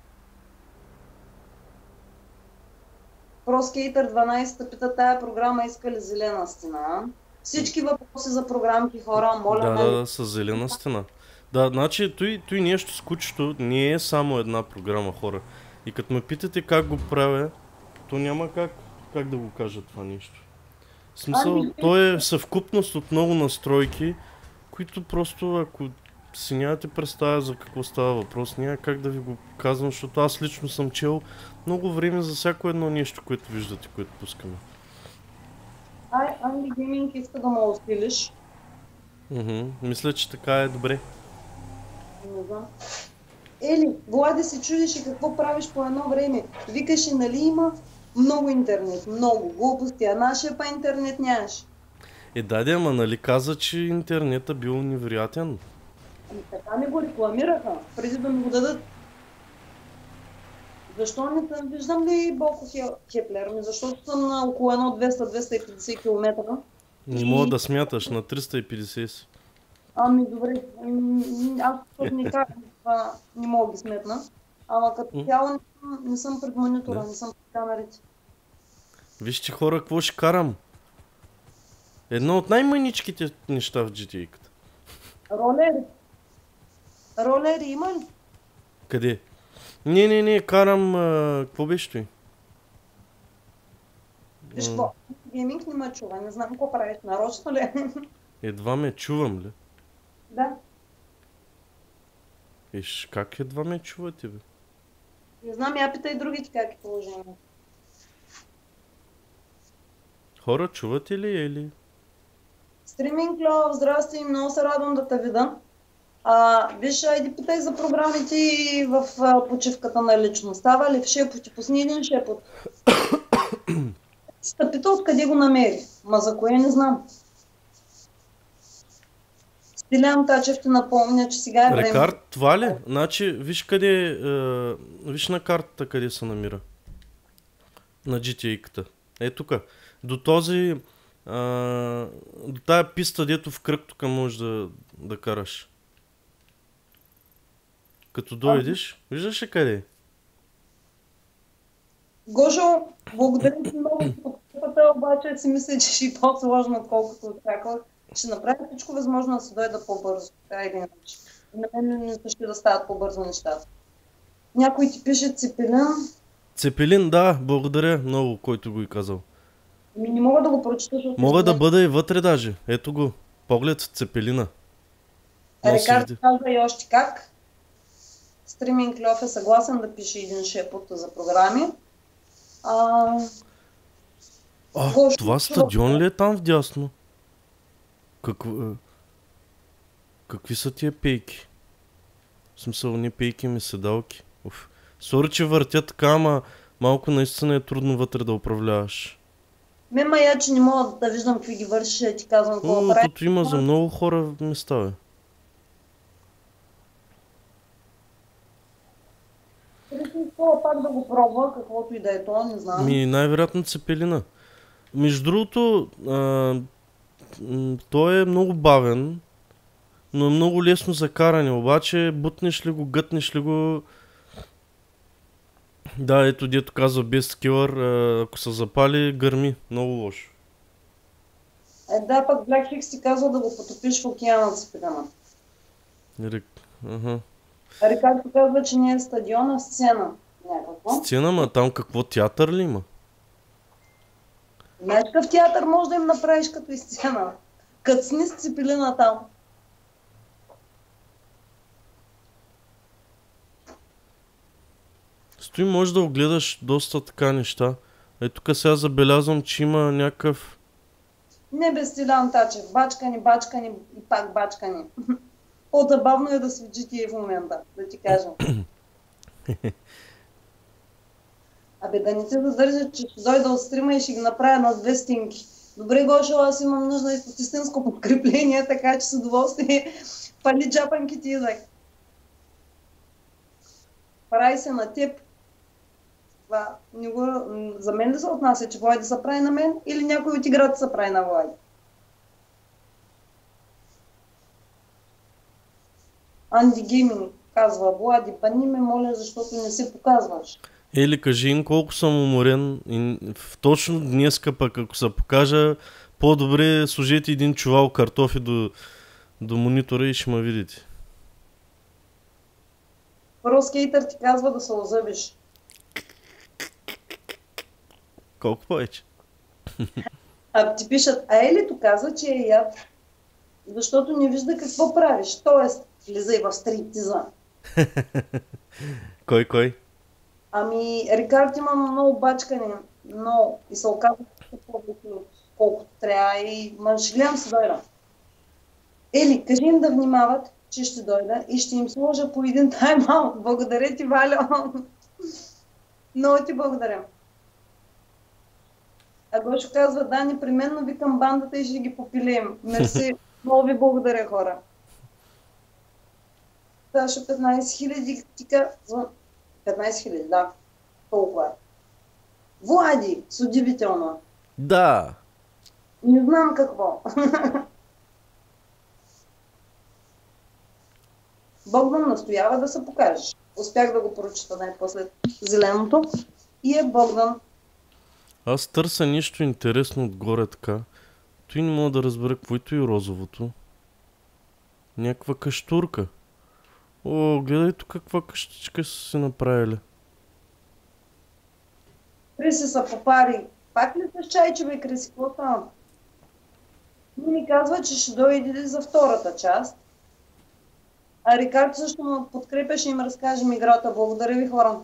ProSkater дванайсет пита, тая програма иска ли зелена стена? Всички въпроси за програмки, хора, моля. Да, нали? да, да, с зелена стена. Да, значи той, той нещо с кучето не е само една програма, хора. И като ме питате как го правя, то няма как, как да го кажа това нещо. В смисъл, Ами, то е съвкупност от много настройки, които просто, ако си нямате представа за какво става въпрос, няма как да ви го казвам, защото аз лично съм чел много време за всяко едно нещо, което виждате, което пускаме. Ай, Анди Гейминг иска да му усилиш. Мгм, мисля, че така е добре. Не знам. Ели, Влади се чудеше какво правиш по едно време. Викаше, нали има много интернет, много глупости, а нашия па интернет нямаш. Е, даде, ама нали каза, че интернета бил невероятен? Ами така ми го рекламираха, преди да ми го дадат. Защо не съм? Виждам ли Боко Хеплер? Ми защото съм на около едно двеста до двеста и петдесет километра. Не И- мога да смяташ на триста и петдесет си. Ами добре, м, аз тук не казвам това, не мога да ги сметна. Ама като М. цяло не съм, не съм пред монитора, Да. не съм пред камерите. Вижте, хора, какво ще карам. Едно от най-маничките неща в джи ти ей-ката. Ролери. Ролери има ли? Къде? Не, не, не, карам... А, какво беше той? Виж М. какво, гейминг не ме чува, не знам какво правиш, нарочно ли? Едва ме чувам ли? Да. Иш, как едва ме чувате, бе? Не знам, я питай другите как е положението. Хора, чувате ли или? Стриминг Льов, здрасти, много се радвам да те видя. А, виж, айди питай за програмите и в а, почивката на лично. Става ли в шепот и пусни един шепот? Ще пита откъде го намери. Ма за кое не знам. Стилян Тачев ти напомня, че сега е време. Рекард, това ли? Значи, виж къде, е, виж на картата къде се намира. На джи ти ей-ката. Е тука. До този, а, до тая писта, дето в кръг тук можеш да, да караш. Като дойдеш, виждаш ли къде е? Гошо, благодаря ти много за подкрепата, обаче си мисля, че ще е по-сложно, отколкото очаквах. Ще направя всичко възможно да се дойда по-бързо. Така или иначе. И на мен не ще да стават по-бързо нещата. Някой ти пише Цепелин. Цепелин, да, благодаря много, който го и казал. Ми не мога да го прочета, защото... Мога да бъда и вътре даже. Ето го. Поглед Цепелина. Много се Рекард види. казва и още как. Стриминг Льов е съгласен да пише един шепот за програми. А... А, Гошо, това стадион ли е там вдясно? Какво... е? Какви са тия пейки? В смисъл, не пейки, ми седалки. Уф. Сори, че въртя така, ама малко наистина е трудно вътре да управляваш. Ме мая, че не мога да виждам какви ги вършиш, и ти казвам какво О, прави. тук има за много хора в места, бе. Трябва пак да го пробва, каквото и да е то, не знам. Ми, най-вероятно Цепелина. Между другото, а, м, той е много бавен, но е много лесно за каране. Обаче, бутнеш ли го, гътнеш ли го... Да, ето дето казва без скилър, а, ако се запали, гърми. Много лошо. Е, да, пък Black Hicks ти казва да го потопиш в океана с педама. Рек... Ага. Рикардо казва, че не е стадион, а сцена. Някакво. Сцена, ма там какво, театър ли има? Знаеш какъв театър може да им направиш като и сцена? Къцни с Цепелина там. Стои, може да огледаш доста така неща. Е, тук сега забелязвам, че има някакъв... Не без Стилян Тачев. Бачкани, бачкани и пак бачкани. По-забавно е да си в джи ти ей в момента, да ти кажа. Абе, да не се задържа, че ще дойда от стрима и ще ги направя на две стинки. Добре, Гошо, аз имам нужда и от истинско подкрепление, така че с удоволствие пали джапанките идвай. Прави се на теб. Това, не го, за мен да се отнася, че Влади се прави на мен или някой от играта се прави на Влади? Анди Гейминг казва: Влади, бани ме, моля, защото не се показваш. Ели, кажи им колко съм уморен и в точно днеска пък, ако се покажа, по-добре сложете един чувал картофи до, до монитора и ще ме видите. Първо скейтър ти казва да се озъбиш. Колко повече? А ти пишат: а Елито каза, че е яд, защото не вижда какво правиш. Тоест, влизай в стриптиза. Кой, кой? Ами, Рикард има много бачкани, но и се оказва повече, колкото трябва и мъжлям се дойда. Ели, кажи им да внимават, че ще дойда и ще им сложа по един тайм-аут. Благодаря ти, Валя. Много ти благодаря. А Гошо казва: да, непременно викам бандата и ще ги попилеем. Мерси, много ви благодаря, хора. Сашо, петнайсет хиляди ти казва. петнайсет хиляди, да. Толкова е. Влади, с удивително. Да. Не знам какво. Богдан настоява да се покажеш. Успях да го прочета най-после зеленото. И е Богдан. Аз търся нещо интересно отгоре така. Той не мога да разбера какво и той розовото. Някаква каштурка. О, гледай тук каква къщичка са си направили. Криси са попари. Пак ли с чайче, бе, Криси? Какво става? Ми ми казва, че ще дойде за втората част. А Рикард също му подкрепяше и им разкажем играта. Благодаря ви, хора.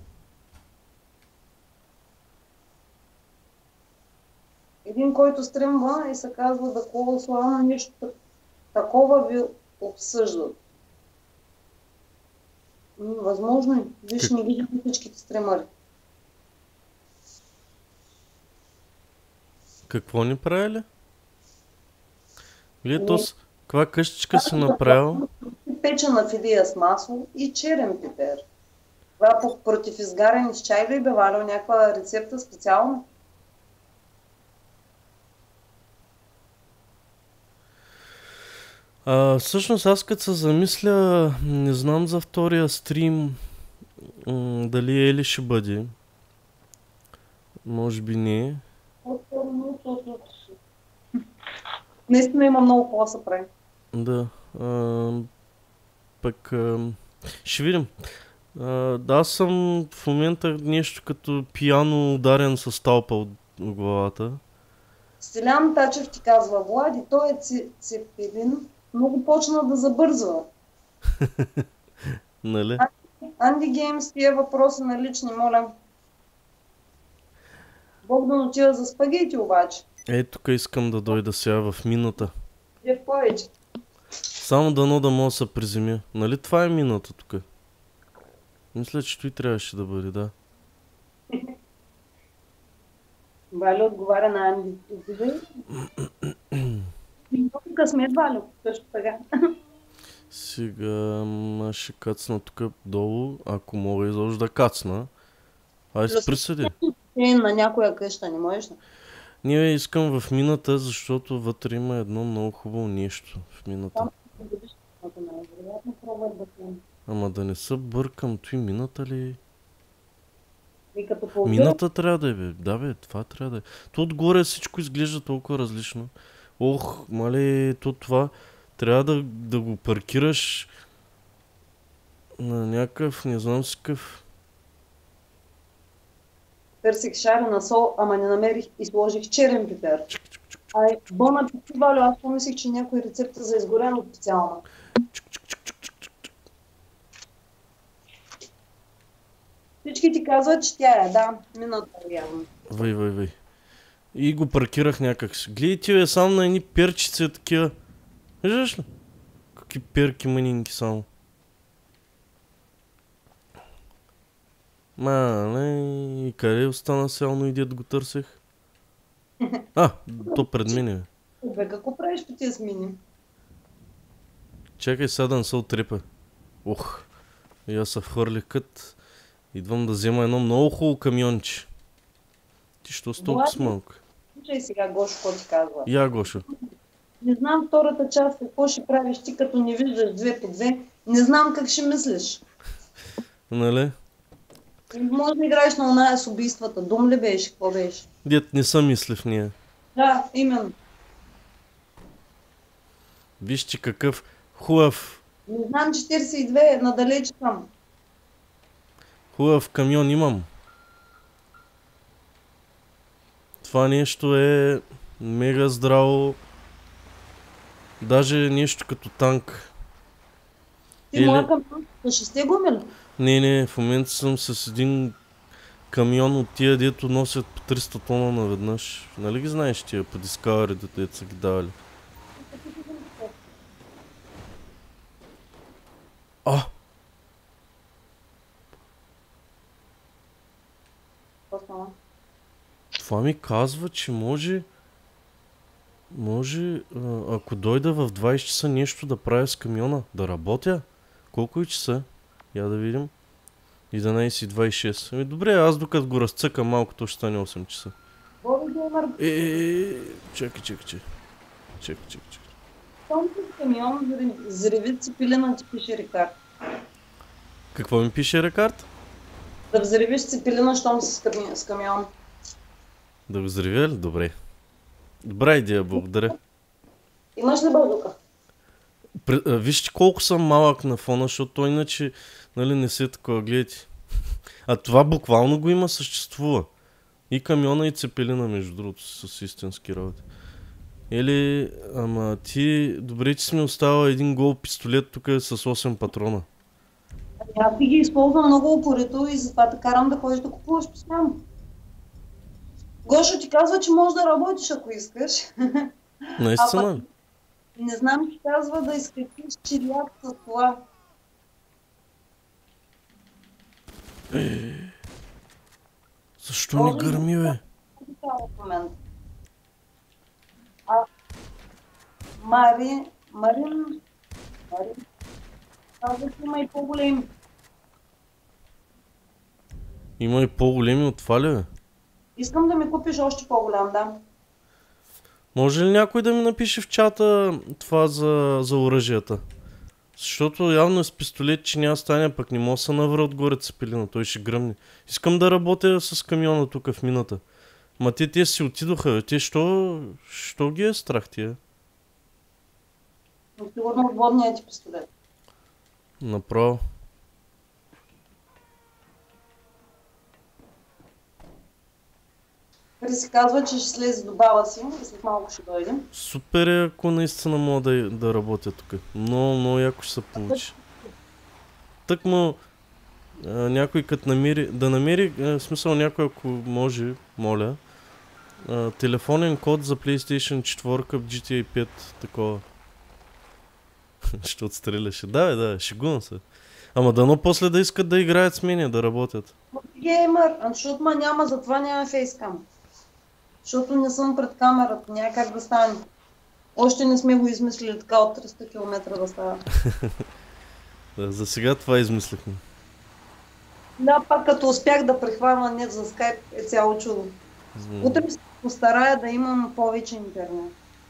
Един, който стримва и се казва да Кола Славна, нищо такова ви обсъждат. Възможно е. Виж, не ги всичките стримари. Какво ни правили? Гледай, то с... каква къщичка си направил? Печена фидия с масло и черен пипер. Това против изгаряне с чай ли бе валил някаква рецепта специална? А, всъщност аз като се замисля, не знам за втория стрим м- дали Ели ще бъде. Може би не. Наистина има много какво да се прави. Да. А, пък а, ще видим. А, аз съм в момента нещо като пияно ударен с талпа от главата. Стилян Тачев ти казва, Влади, той е цепелин, много почна да забързва. Нали? Анди Геймс, тия въпроси на лични, моля. Богдан отива за спагети обаче. Ей, тук искам да дойда сега в мината. Е повече. Само дано да мога да се приземя. Нали това е мината тук? Мисля, че той трябваше да бъде, да. Валю отговаря на Анди. Много късмет, Валю, също така. Сега аз ще кацна тук долу, ако мога изобщо да кацна. Ай се присъди. На някоя къща не можеш ли? Ние искам в мината, защото вътре има едно много хубаво нещо в мината. Ама да не се бъркам, той мината ли? Мината трябва да е, бе. Да, бе, това трябва да е. То отгоре всичко изглежда толкова различно. Ох, мале, то това трябва да, да го паркираш на някакъв, не знам си какъв. Търсих шарена сол, ама не намерих и сложих черен пипер. Ай, бон апетит, Валю, аз помислих, че някой рецепта за изгорено специално. Всички ти казват, че тя е, да, мината е явно. Вай, вай, вай. И го паркирах някак си. Гледай ти, бе, само на едни перчици такива. Виждаш ли? Какви перки манинки само. Мале, и къде остана сялно и дед го търсех? А, то пред мен е. Бе, какво правиш по тия смини? Чакай сега да не се отрепа. Ох, и аз се вхвърлих кът. Идвам да взема едно много хубаво камионче. Ти що с толкова с малко? Слушай сега, Гошо, какво ти казва. Я, Гошо. Не знам втората част какво ще правиш ти, като не виждаш две по две. Не знам как ще мислиш. Нали? Може да играеш на оная с убийствата. Дум ли беше? Какво беше? Дет не съм мислив ние. Да, именно. Вижте какъв хубав, Не знам четиридесет и две, надалеч съм. хубав камион имам. Това нещо е мега здраво. Даже нещо като танк. Ти Или... моя камион с шесте гуми ли? Не, не, в момента съм с един камион от тия, дето носят по триста тона наведнъж. Нали ги знаеш тия по Discovery, дето са ги давали? А! Това ми казва, че може... Може, ако дойда в двайсет часа нещо да правя с камиона, да работя. Колко е часа? Я да видим. единайсет и двайсет и шест. Ами добре, аз докато го разцъкам малко, то ще стане осем часа. Е, е, е, чакай, чакай, чакай. Чакай, чакай, чакай. Том с камион, взриви цепилина, ти пише Рикард. Какво ми пише Рикард? Да взривиш цепилина, щом си с камион. Да го взривя ли? Добре. Добра идея, благодаря. Имаш ли базука? Вижте колко съм малък на фона, защото той иначе нали, не се такова, гледайте. А това буквално го има, съществува. И камиона, и цепелина, между другото, с истински работи. Или, ама ти, добре, че си ми остава един гол пистолет тук с осем патрона. Аз ти ги използвам много упорито и затова те карам да ходиш да купуваш постоянно. Гошо ти казва, че можеш да работиш, ако искаш. Наистина ли? Не знам, че казва да изкрепиш чилият с това. Е, защо не гърми, бе? В момента. А, Мари, Марин, Марин, казва, че има и по-големи. Има и по-големи от това ли, бе? Искам да ми купиш още по-голям, да. Може ли някой да ми напише в чата това за, за оръжията? Защото явно с пистолет, че няма стане, пък не мога да се навра отгоре цепелина, той ще гръмне. Искам да работя с камиона тук в мината. Ма те, те си отидоха, бе. Те що, що ги е страх тия? Но сигурно от водния ти пистолет. Направо. Криси казва, че ще слезе до баба си и след малко ще дойде. Супер е, ако наистина мога да, да работя тук. Много, много яко ще се получи. Тък му а, някой като намери, да намери, а, в смисъл някой ако може, моля, а, телефонен код за PlayStation четири в джи ти ей пет, такова. Ще отстреляше. Да, бе, да, шегувам се. Ама дано после да искат да играят с мене, да работят. Геймър, защото ма няма, затова няма фейскам. Защото не съм пред камерата, няма как да стане. Още не сме го измислили така от триста километра да става. Да, за сега това измислихме. Да, пак като успях да прехвана нет за скайп е цяло чудо. Утре се постарая да имам повече интернет.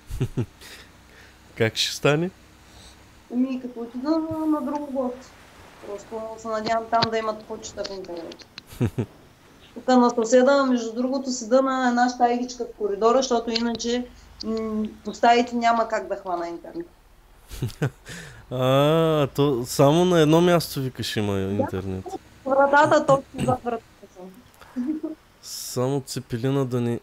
Как ще стане? Ами като отида на, на друго гости. Просто се надявам там да имат по-читав интернет. Тук на съседа, между другото, седа на една щайгичка в коридора, защото иначе м- по стаите няма как да хвана интернет. А, то само на едно място викаш има интернет. Вратата точно зад вратата съм. Само цепелина да ни...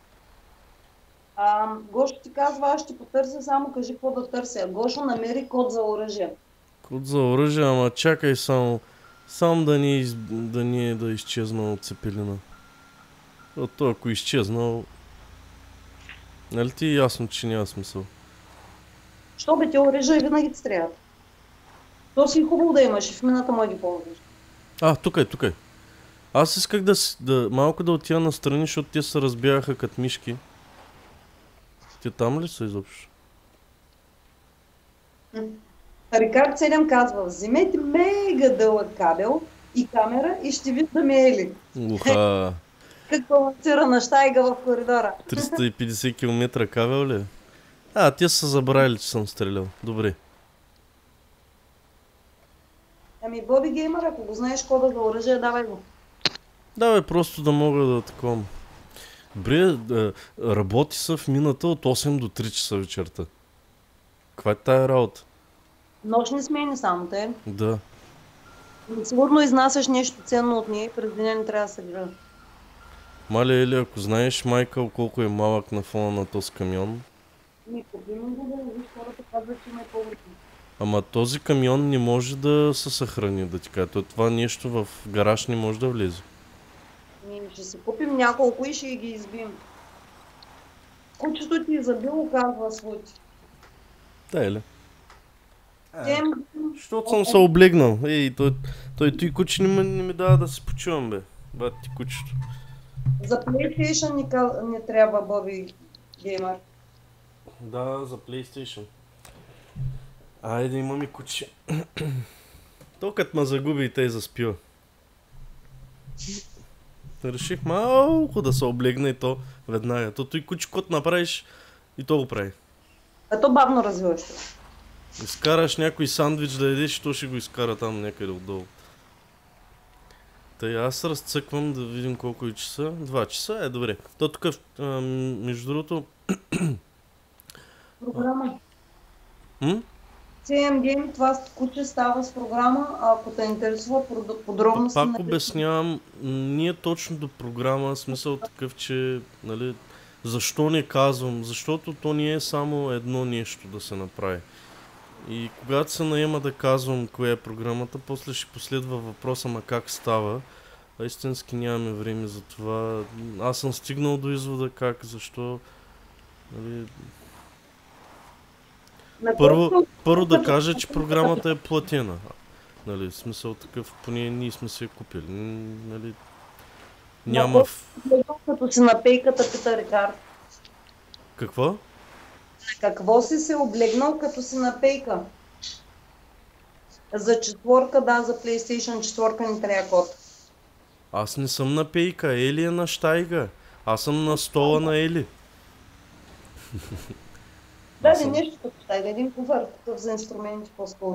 А, Гошо ти казва, аз ще потърся, само кажи какво да търся. Гошо намери код за оръжие. Код за оръжие, ама чакай само. Само да ни, из... да ни е да изчезна от цепелина. От то ако изчезнал... Нали ти е ясно, че няма смисъл? Що бе, те оръжия винаги ти трябват. То си хубаво да имаш и в мината му ги ползваш. А, тук е, тук е. Аз исках да, да малко да отида настрани, защото те се разбягаха като мишки. Те там ли са изобщо? Рикард седем казва, вземете мега дълъг кабел и камера и ще виждаме Ели. Уха! Как балансира на щайга в коридора. триста и петдесет километра кабел ли? А, те са забравили, че съм стрелял. Добре. Ами Боби Геймър, ако го знаеш кода за оръжие, давай го. Давай просто да мога да таковам. Добре, да, работи са в мината от осем до три часа вечерта. Каква е тая работа? Нощни смени само те. Да. Сигурно изнасяш нещо ценно от нея и през деня не трябва да се гледа. Маля Ели, ако знаеш Майкъл колко е малък на фона на този камион. Ми купи ми го да виж, хората казват, че има е повече. Ама този камион не може да се съхрани, да ти кажа. Това нещо в гараж не може да влезе. Ми ще си купим няколко и ще ги избием. Кучето ти е забило, казва Слути. Да, Ели. Тем... Защото съм се облегнал. Ей, той, той, той куче не, ме- не ми дава да се почувам, бе. Бат ти кучето. За PlayStation ни, ка- ни трябва Боби Геймър. Да, за PlayStation. Айде, имам и куче. То като ме загуби и тъй заспива. Реших малко да се облегна и то веднага. То той куче, който направиш и то го прави. А то бавно развиваш. Изкараш някой сандвич да ядеш и то ще го изкара там някъде отдолу. Тъй аз разцъквам да видим колко е часа. Два часа, е добре. То тук, а, между другото... Програма. М? си ем Game, това куче става с програма, а ако те интересува подробности... Пак обяснявам, ние точно до програма, смисъл такъв, че нали, Защо не казвам? Защото то не е само едно нещо да се направи. И когато се наема да казвам коя е програмата, после ще последва въпроса, ма как става. А истински нямаме време за това. Аз съм стигнал до извода как, защо. Нали... Първо, първо да кажа, че програмата е платена. Нали, в смисъл такъв, поне ние сме се купили. Нали, няма... Като си на пейката, пита Рикард. Какво? Какво си се облегнал като си на пейка? За четворка, да, за PlayStation четворка ни трябва код. Аз не съм на пейка, Ели е на щайга. Аз съм на стола на Ели. Да, съм... нещо като щайга, един куфар, такъв за инструменти по-скоро.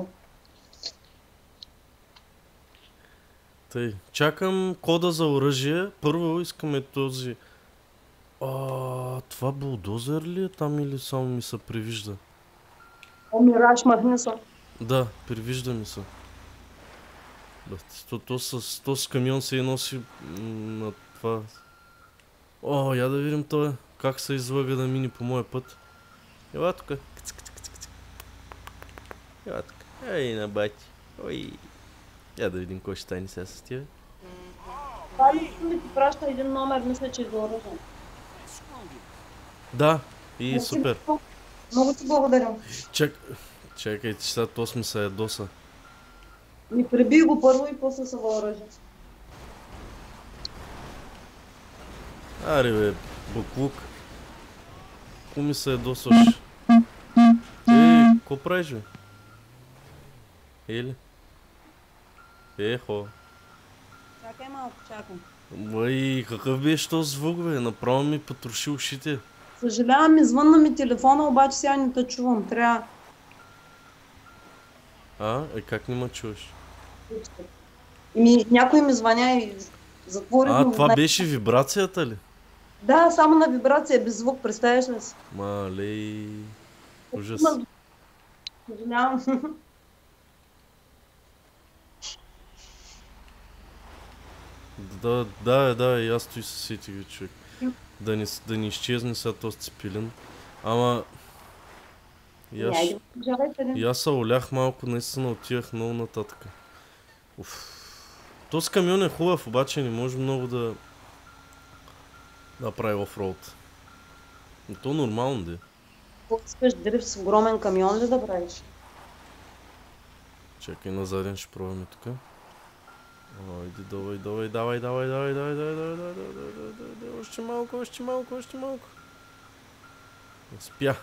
Тъй, чакам кода за оръжие. Първо искаме този... А, това булдозер ли е там или само ми се привижда? О, Мираж, махни се. Да, привижда ми се. То, то, с, то с камион се и носи на това. О, я да видим той как се излага да мини по моя път. Ела тука. Ела тука. Ей, на бати. Ой. Я да видим кой ще стане сега с тия. Това ли ми ти праща един номер, мисля, че е за оръжие. Да, и много супер. Ти, много ти благодаря. Чак... Чакайте, че сега то сме се ядоса. Ми прибий го първо и после се въоръжи. Аре бе, буклук. Ко ми се ядосаш? Ей, ко правиш бе? Ели? Ехо. Чакай малко, чакам. Бай, какъв беше този звук бе? Направо ми потроши ушите. Съжалявам, извънна ми телефона, обаче сега не те чувам. Трябва... А, е как не ме чуваш? Ми, някой ми звъня и затвори. А, това беше вибрацията ли? Да, само на вибрация, без звук, представяш ли си? Малей... Ужас. Съжалявам. Да, да, да, и аз той се сетих, човек. Да не, да не изчезне сега този цепилин. Ама... И аз, и аз се олях малко, наистина отивах много нататък. Уф. Този камион е хубав, обаче не може много да... да прави офроуд. Но то нормално да е. Какво искаш дрифт с огромен камион ли да правиш? Чакай, на заден ще пробваме тук. Айде, давай, давай, давай, давай, давай, давай, давай, давай, давай, давай, давай, давай, давай, още малко, още малко, още малко. Спя.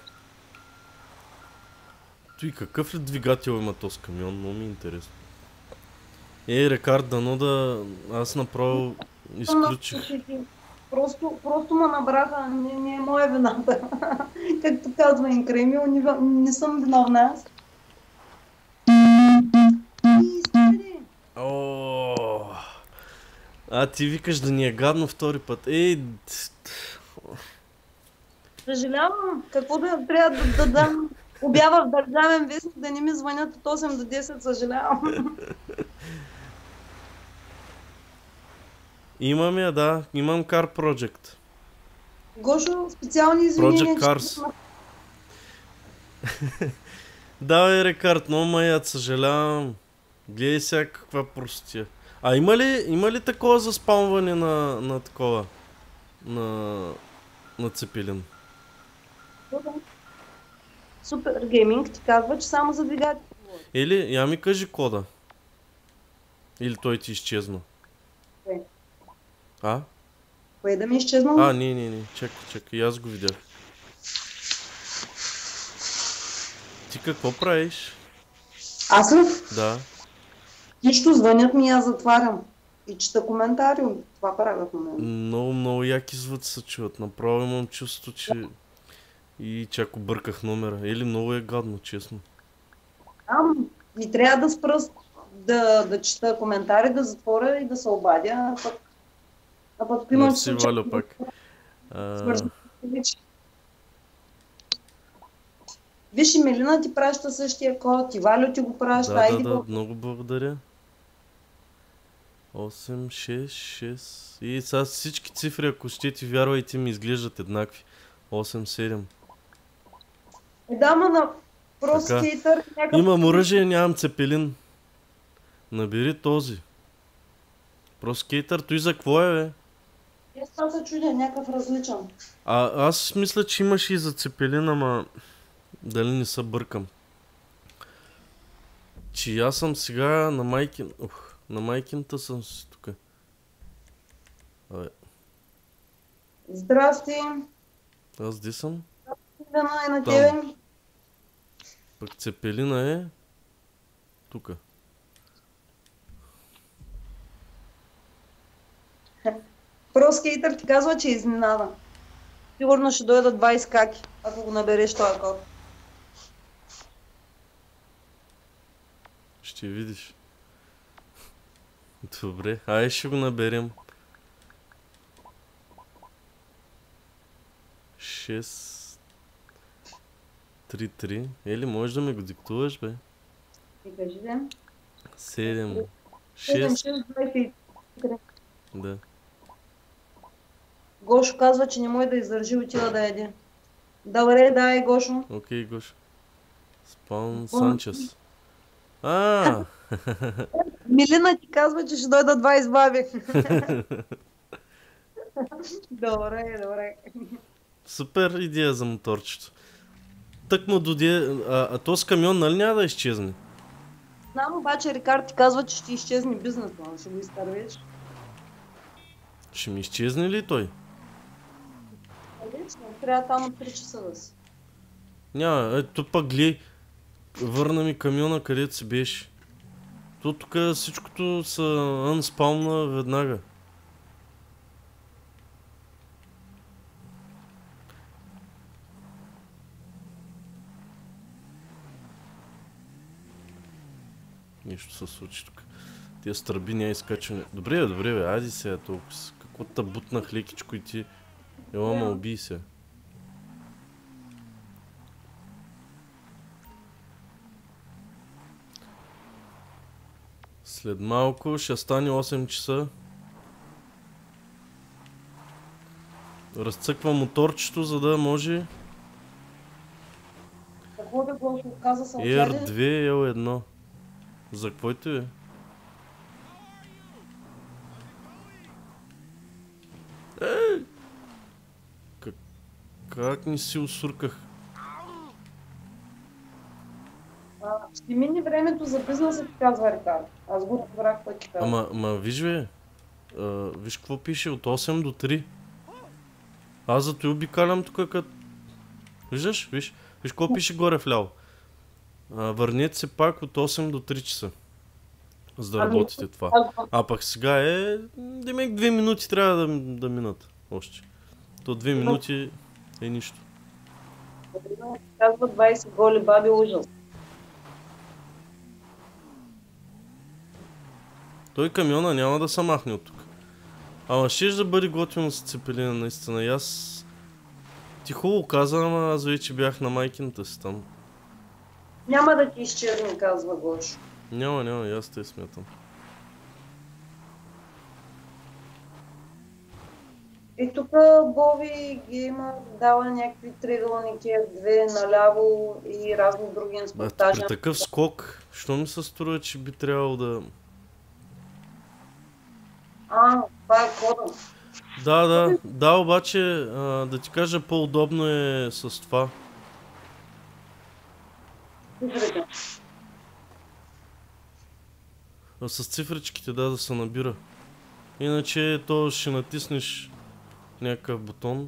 Той какъв ли двигател има този камион? Много ми е интересно. Ей, Рикард, дано да... Аз направо изключих. Просто, просто ме набраха, не, не е моя вината. Както казва Инкремил, не, не съм виновна аз. О, а ти викаш да ни е гадно втори път. Ей... Съжалявам, какво да трябва да, да дам обява в държавен вестник, да не ми звънят от осем до десет, съжалявам. Имам я, да. Имам Car Project. Гошо, специални извинения. Project Cars. Да, бе, Рикард, много маят, съжалявам. Гледай сега каква простия. А има ли, има ли такова за спамване на, на такова? На, на цепилин? Супер гейминг ти казва, че само за двигател. Или, я ми кажи кода. Или той ти изчезна. Кое? А? Кое да ми изчезнал? А, не, не, не. Чакай, чакай, аз го видях. Ти какво правиш? Аз ли? Да. Нищо, звънят ми и аз затварям. И чета коментари, това правя в момента. Много, много яки звуци се чуват. Направо имам чувство, че... И чак обърках номера. Или много е гадно, честно. Ам, ми трябва да спра да, да чета коментари, да затворя и да се обадя. А пък, а пък имам Мерси, Валя, пак. А... Виж, и Мелина ти праща същия код, и Валю ти го праща. Да, Айди да, да, го... много благодаря. осем, шест, шест... И сега всички цифри, ако ще ти вярвайте, ми изглеждат еднакви. осем седем. Е, да, ма на Pro Така. Skater някакъв... Имам оръжие, нямам цепелин. Набери този. Проскейтър, той за какво е, бе? Аз това се чудя, някакъв различен. А, аз мисля, че имаш и за цепелин, ама дали не се бъркам. Че аз съм сега на майкин... Ух, на майкинта съм си тук. Абе, Здрасти. аз ди съм? Дано е на Там. тебе. Пък цепелина е... Тука. Pro Skater ти казва, че е изненада. Сигурно ще дойдат двайсет каки, ако го набереш този код. Ще видиш. Добре, ай ще го наберем. шест три три. Ели, можеш да ми го диктуваш, бе? И кажи да. седем седем, шест. шест, двайсет и три. Да. Гошо казва, че не може да издържи, отива да яде. Добре, дай, Гошо. Окей, Гош. Спаун Санчес. А, Милина ти казва, че ще дойдат двайсет баби. Добре, добре. супер идея за моторчето. Тък му доде... А, а то с камион, нали няма да изчезне? Знам, обаче Рикард ти казва, че ще изчезне бизнес план. Ще го изтървеш. Ще ми изчезне ли той? Отлично, трябва там от три часа да си. Няма, ето пък гледай. Върна ми камиона, където си беше. То тук всичкото са unspawна веднага. Нещо се случи тук. Тия стърби няма изкачване. Добре, бе, добре, бе, айди сега толкова. Какво та бутнах лекичко и ти. Ела, ма убий се. След малко ще стане осем часа. Разцъквам моторчето, за да може Какво да го каза съм Р две Л едно. За какво е? Ей! Как, как ни си усурках? А, ще мине времето за бизнеса, ти казва Рикард. Аз го разбрах пък ти казва. Ама, ама виж бе, а, виж какво пише от осем до три. Аз зато и обикалям тук като... Виждаш? Виж, виж какво пише горе вляво. А, върнете се пак от осем до три часа. За да Ами, работите това. аз- А пък сега е... Демек две минути трябва да, да минат още. То две минути е нищо. Казва двайсет голи баби, ужас. Той камиона няма да се махне от тук. Ама щеш да бъде готино с цепелина, наистина. И аз... Ти хубаво каза, ама аз вече бях на майкината си там. Няма да ти изчезне, казва Гошо. Няма, няма, и аз те смятам. И тук Боби ги има, дава някакви триъгълники, две наляво и разни други А, инспектажи. при такъв скок, що ми се струва, че би трябвало да... А, това е кода. Да, да, да, обаче, а, да ти кажа, по-удобно е с това. Цифрите. А с цифричките, да, да се набира. Иначе то ще натиснеш някакъв бутон.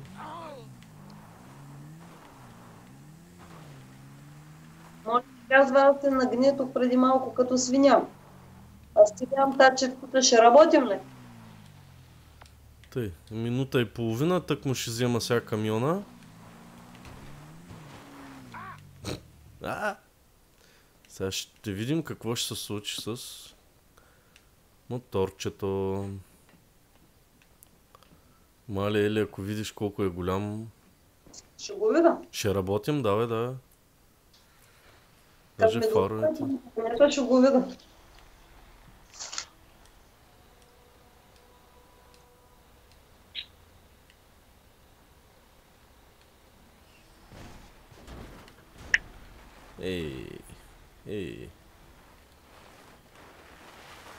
Може да казва, аз се нагнетох преди малко като свиня. Аз ти дам тачетката, ще работим ли? Тъй, минута и половина, тък му ще взема сега камиона. А! Сега ще видим какво ще се случи с моторчето. Мале, Ели, ако видиш колко е голям, Ще го видя. ще работим, давай, да. Как Даже ми го фаровете. Ето ще го видя.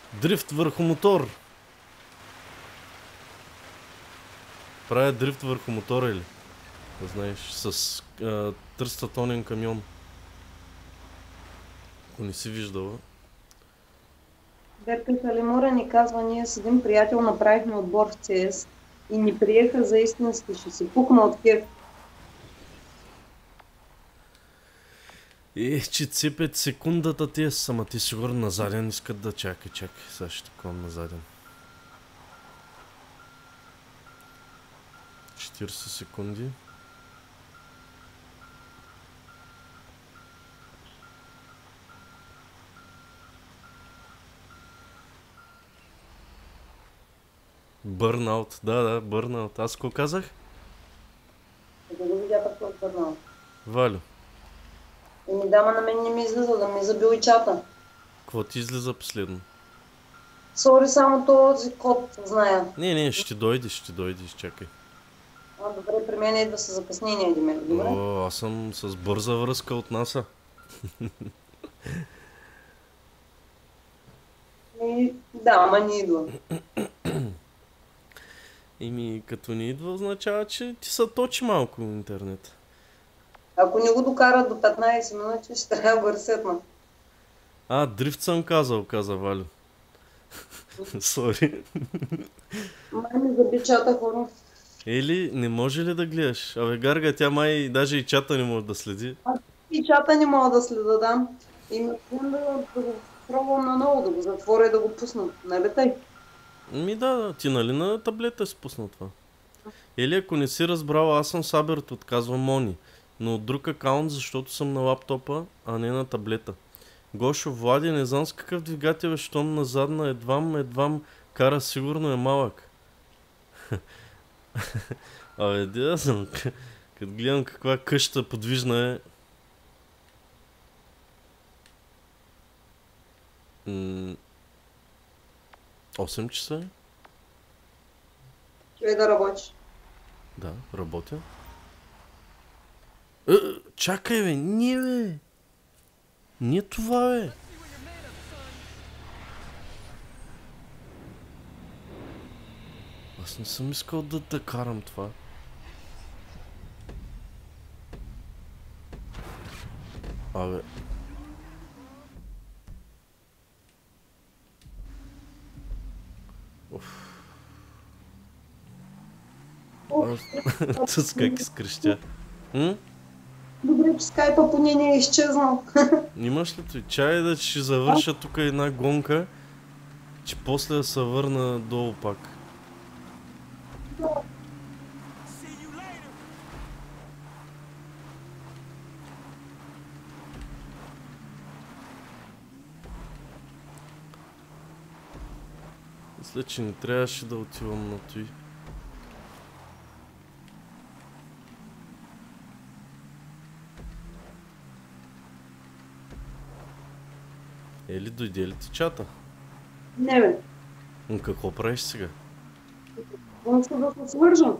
Дрифт върху мотор. Правя дрифт върху мотора или? Да знаеш, с а, триста тонен камион. Ако не си виждала. Верка Халимура ни казва, ние с един приятел направихме отбор в Си Ес и ни приеха за истински, ще си пукна от кеф. Е, че цепят секундата тия, ама ти сигурно на заден искат да чакай, чакай, сега ще клон на заден. четирийсет секунди. Бърнаут, да, да, бърнаут. Аз какво казах? Да го видя пък от бърнал. Валю. Еми дама на мен не ми излиза, да ми забил и чата. Какво ти излиза последно? Сори, само този код зная. Не, не, ще дойде, ще дойде, чакай. А, добре, при мен идва със закъснение, Димер. Добре? О, аз съм с бърза връзка от НАСА. И, да, ама не идва. Еми, като не идва, означава, че ти са точи малко интернет. Ако не го докарат до петнайсет минути, ще трябва да го ресетна. А, дрифт съм казал, каза Валю. Сори. Май ми заби чата, хора. Ели, не може ли да гледаш? Абе, Гарга, тя май даже и чата не може да следи. Аз и чата не мога да следа, да. И ме да, да го пробвам наново, да го затворя и да го пусна. Нали тъй? Ми да, да, ти нали на таблета си пусна това? Или ако не си разбрал, аз съм Саберт, отказвам Мони. Но от друг акаунт, защото съм на лаптопа, а не на таблета. Гошо, Влади, не знам с какъв двигател е, щом на задна едвам, едвам кара, сигурно е малък. Абе, де да знам, като гледам каква къща подвижна е. М- осем часа е? Чуй да работиш. Да, работя. Е, чакай бе, не бе! Не това бе! Аз не съм искал да да карам това. Абе. Уф. Аз... Тъс как изкрещя. М? Добре, че скайпа поне не е изчезнал. Имаш ли той? Чай да ще завърша тук една гонка, че после да се върна долу пак. Мисля, че не трябваше да отивам на той. Ели, дойде ли ти чата? Не бе. Но какво правиш сега? Външно да се свържам.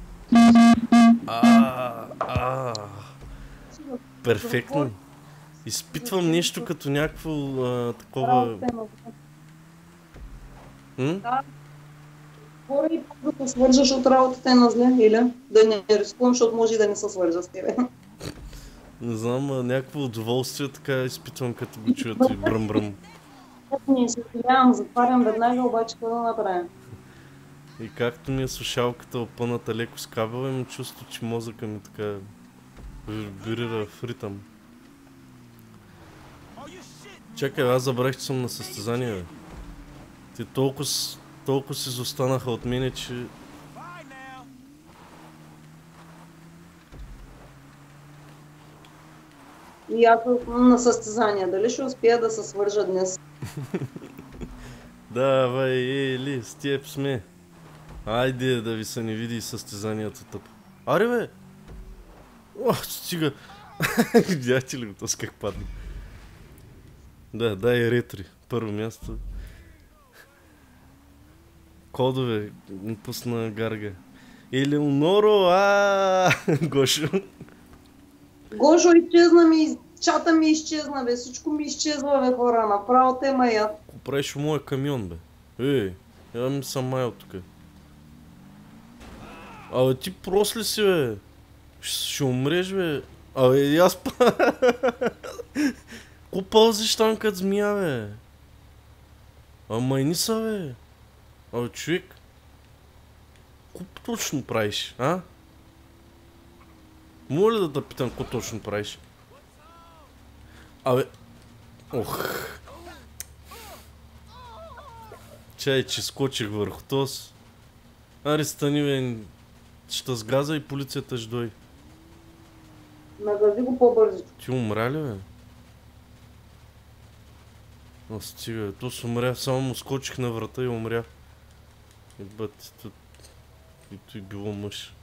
А, а, перфектно. Изпитвам нещо като някакво а, такова... М? Да. Хора и да се свържаш от работата е на зле, или да не рискувам, защото може и да не се свържа с тебе. Не знам, а, някакво удоволствие така изпитвам като го чуят и бръм-бръм. Не се съжалявам, затварям веднага, обаче какво да направя? И както ми е слушалката опъната леко с кабела, имам чувство, че мозъка ми така вибрира в ритъм. Чакай, аз забравих, че съм на състезание, бе. Те толкова, толкова си изостанаха от мене, че... И аз на състезания, дали ще успея да се свържа днес? Давай, ели, с теб сме. Айде да ви се не види състезанието тъп. Аре бе! О, стига! Видяхте ли го, то с как падна? Да, дай ретри. Първо място. Кодове, пусна Гарга. Елеоноро, а Гошо. Гошо, изчезна ми, чата ми изчезна, бе, всичко ми изчезва, бе, хора, направо те маят. правиш в моя камион, бе? Ей, я ми съм майал тук. Абе ти прос ли си, бе? Ш- Ще умреш, бе. Абе и аз па... Ко пълзиш там като змия, бе? А майни са, бе. Абе човек. Ко точно правиш, а? Моля да те питам ко точно правиш. Абе... Ох... Чай, че скочих върху този. Аре стани, бе. Ще сгаза и полицията ще дойде. Нагази го по-бързо. Ти умря ли, бе? О, стига, бе. То с умря. Само му скочих на врата и умря. И бъд, и, и той било мъж.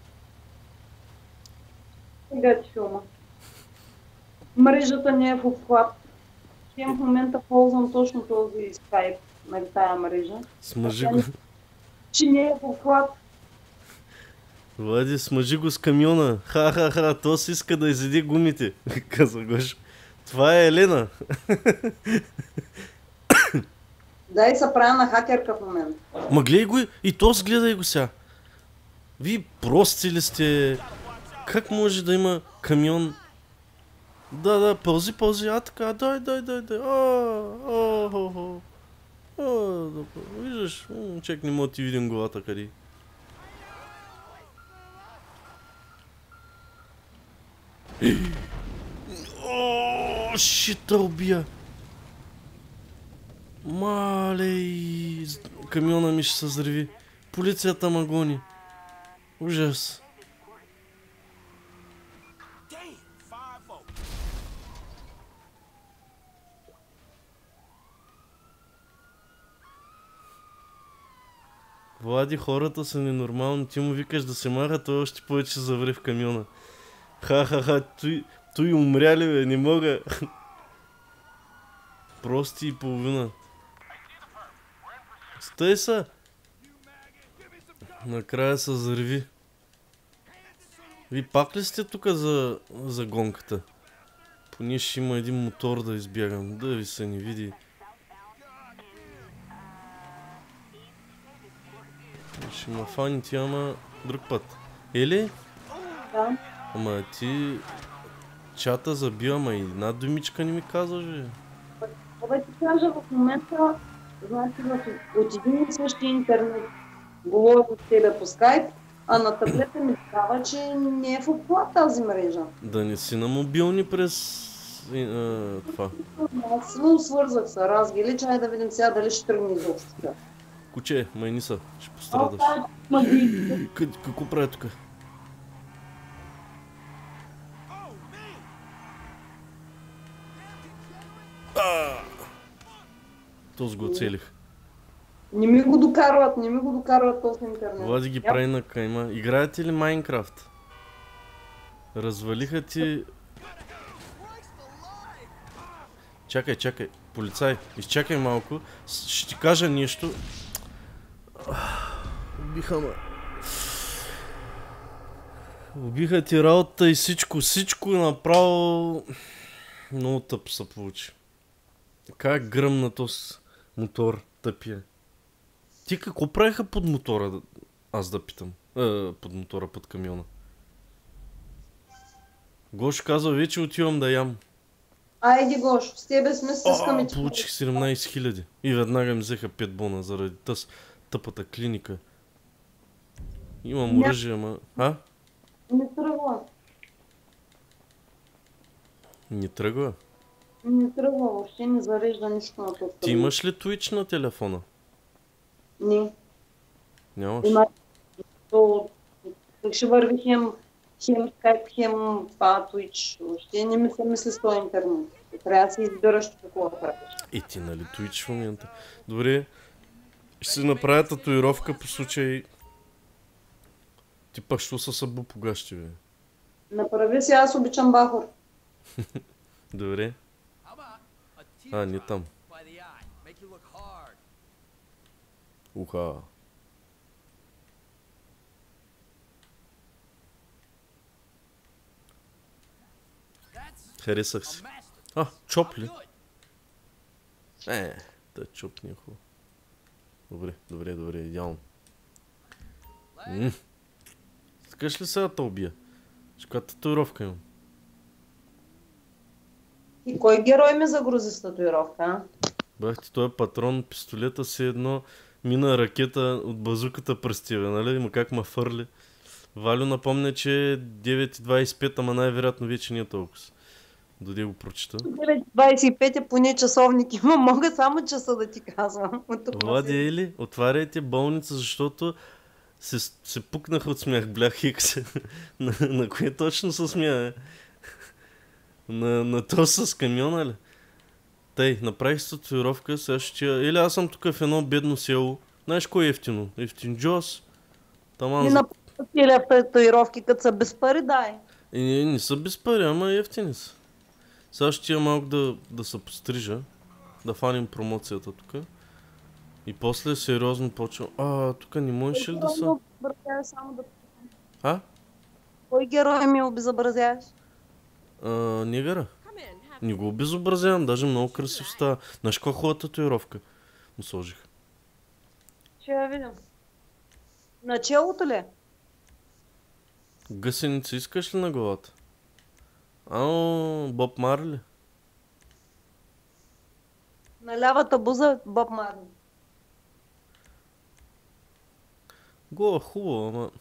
Сега ти филма. Мрежата не е в обхват. Хем в момента ползвам точно този скайп, нали, тая мрежа. Смъжи го. Че не е в обхват. Влади, смъжи го с камиона. Ха-ха-ха, то си иска да изеди гумите. Каза Гош. Това е Елена. Дай се правя на хакерка в момента. Ма гледай го и, и то гледай го сега. Вие прости ли сте? Как може да има камион? Да, да, пълзи, пълзи, а така, дай, дай, дай, дай, а, а, а, а, а, виждаш, чек, не мога да ти видим главата къде. О, шита убия. Малей, камиона ми ще се взриви. Полицията ма гони. Ужас. Влади, хората са ненормални. Ти му викаш да се маха, той още повече завре в камиона. Ха-ха-ха, той, той умря ли, бе? Не мога. Прости и половина. Стай са! Накрая се зарви. Ви пак ли сте тук за, за гонката? Поне ще има един мотор да избягам. Да ви се не види. Ще ма фани ти, ама друг път. Ели? Да. Ама ти... Чата забива, ама и една думичка не ми казваш, бе. Абе ти кажа в момента, значи от един и същи интернет говоря с тебе по скайп, а на таблета ми става, че не е в обхват тази мрежа. Да не си на мобилни през... и, а, това. Аз му свързах се, разгили, чай да видим сега дали ще тръгне изобщо. Куче, майниса, ще пострадаш. Къде, какво правя тук? Този го оцелих. Не ми го докарват, не ми го докарват този интернет. Влади ги прави на кайма. Играете ли Майнкрафт? Развалиха ти... Чакай, чакай. Полицай, изчакай малко. Ще ти кажа нещо. Убиха ме. Убиха ти работа и всичко, всичко направо... Много тъп се получи. Как гръмна този мотор, тъпия. Ти какво правиха под мотора, аз да питам? Е, под мотора, под камиона. Гош казва, вече отивам да ям. Айди Гош, с тебе сме с А, получих седемнайсет хиляди. И веднага ми взеха пет бона заради тъс тъпата клиника. Имам оръжие, ама... А? Не тръгва. Не тръгва? Не тръгва, въобще не зарежда нищо на този. Ти имаш ли Twitch на телефона? Не. Нямаш? Има... То... Как ще върви хем, хем Skype, хем това Twitch. Въобще не ми се мисли с този интернет. Трябва да си избираш какво да правиш. И ти нали Twitch в момента? Добре. Ще си направя татуировка по случай... Ти пак що са събу погащи, бе? Направи си, аз обичам Бахор. Добре. А, не там. Уха. Харесах си. А, чоп ли? Е, Та чоп не е хубаво. Добре, добре, добре, идеално. М. Искаш ли сега да убия? Каква татуировка имам? И кой герой ми загрузи с татуировка, а? Бах ти, този патрон, пистолета си едно, мина ракета от базуката през тебе, нали? Ма как ма фърли. Валю напомня, че е девет двайсет и пет, ама най-вероятно вече не е толкова. Доде го прочита. девет двайсет и пет е поне часовник има, мога само часа да ти казвам. Влади, Ели, отваряйте болница, защото се, се пукнах от смях, блях хикс. на, на кое точно се смя, е? На, на то с камиона ли? Тъй, направих с татуировка, сега ще тия... Или аз съм тук в едно бедно село. Знаеш кой е ефтино? Ефтин Джос. Таман И за... на тия татуировки, като са без пари, дай. И не, не са без пари, ама ефтини са. Сега ще тия малко да, да се пострижа. Да фаним промоцията тук. И после сериозно почвам. А, тук не можеш ли да са? Само да... А? Кой герой ми обезобразяваш? А, негъра. Не го обезобразявам, даже много красив става. Знаеш каква хубава татуировка му сложих? Ще я видим. Началото ли? Гъсеница искаш ли на главата? Ау, Боб Марли? На лявата буза Боб Марли. Гола хубава, ама...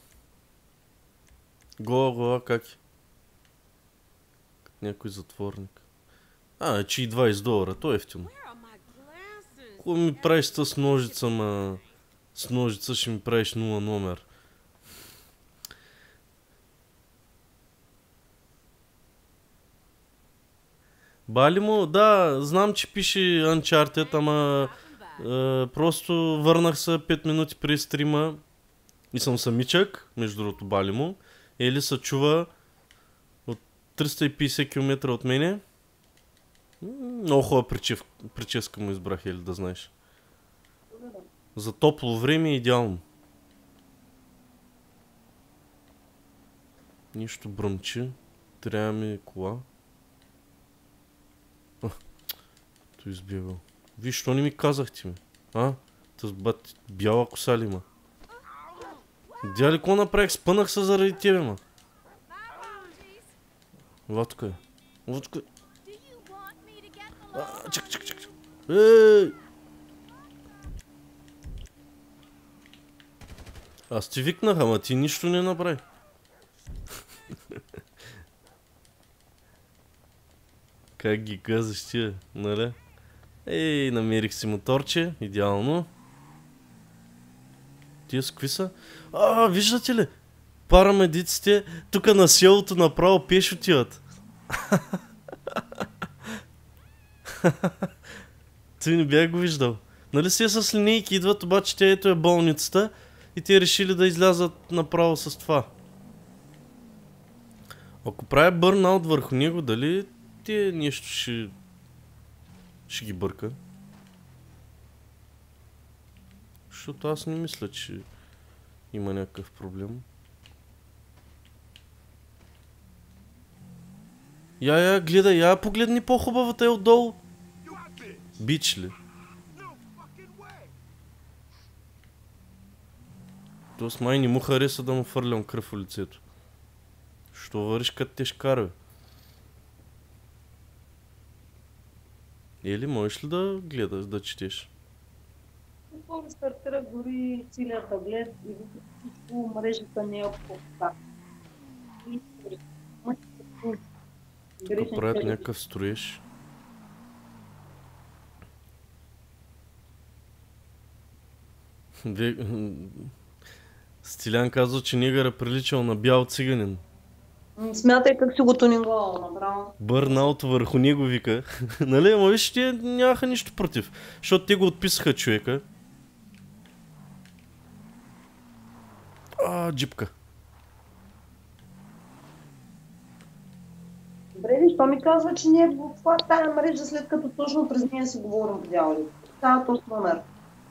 Гола глава как е? Като някой затворник. А, че и двайсет долара, то е ефтино. Какво ми правиш с ножица, ма... С ножица ще ми правиш нула номер. Бали му, да, знам, че пише Uncharted, ама е, просто върнах се пет минути преди стрима и съм самичък, между другото бали му. Ели се чува от триста и петдесет километра от мене. Много хубава причев, прическа му избрах, Ели, да знаеш. За топло време е идеално. Нищо бръмчи. Трябва ми кола. А, той избягал. Виж, що не ми казахте ми? А? Тъс бат, бяла коса ли има? Дя ли какво направих? Спънах се заради тебе, ма. Ватка е. Ватка е. А, чак, чак, чак. Ей! Аз ти викнах, ама ти нищо не направи. Как ги казаш тия, нали? Ей, намерих си моторче, идеално. Тия с какви са? А, виждате ли? Парамедиците тук на селото направо пеш отиват. Той не бях го виждал. Нали си е с линейки идват, обаче тя ето е болницата и те решили да излязат направо с това. Ако правя бърнаут върху него, дали ти нещо ще... ще ги бърка? Защото аз не мисля, че има някакъв проблем. Я, я, гледай, я погледни по-хубавата е отдолу. Бич ли? Тоест май не му хареса да му фърлям кръв в лицето. Що вървиш като те шкара, бе? Ели, можеш ли да гледаш, да четеш? Какво стартира дори целият таблет и всичко мрежата не е обхвата. Тук правят някакъв строеж. Стилян казва, че негър е приличал на бял циганин. Смятай как си го тунинговал направо. Бърнаут върху него вика. Нали, ама виж, те нямаха нищо против. Защото те го отписаха човека. А, джипка. Добре, защо ми казва, че не е в тая мрежа, след като точно през нея си говорим по дяволи? Става този номер.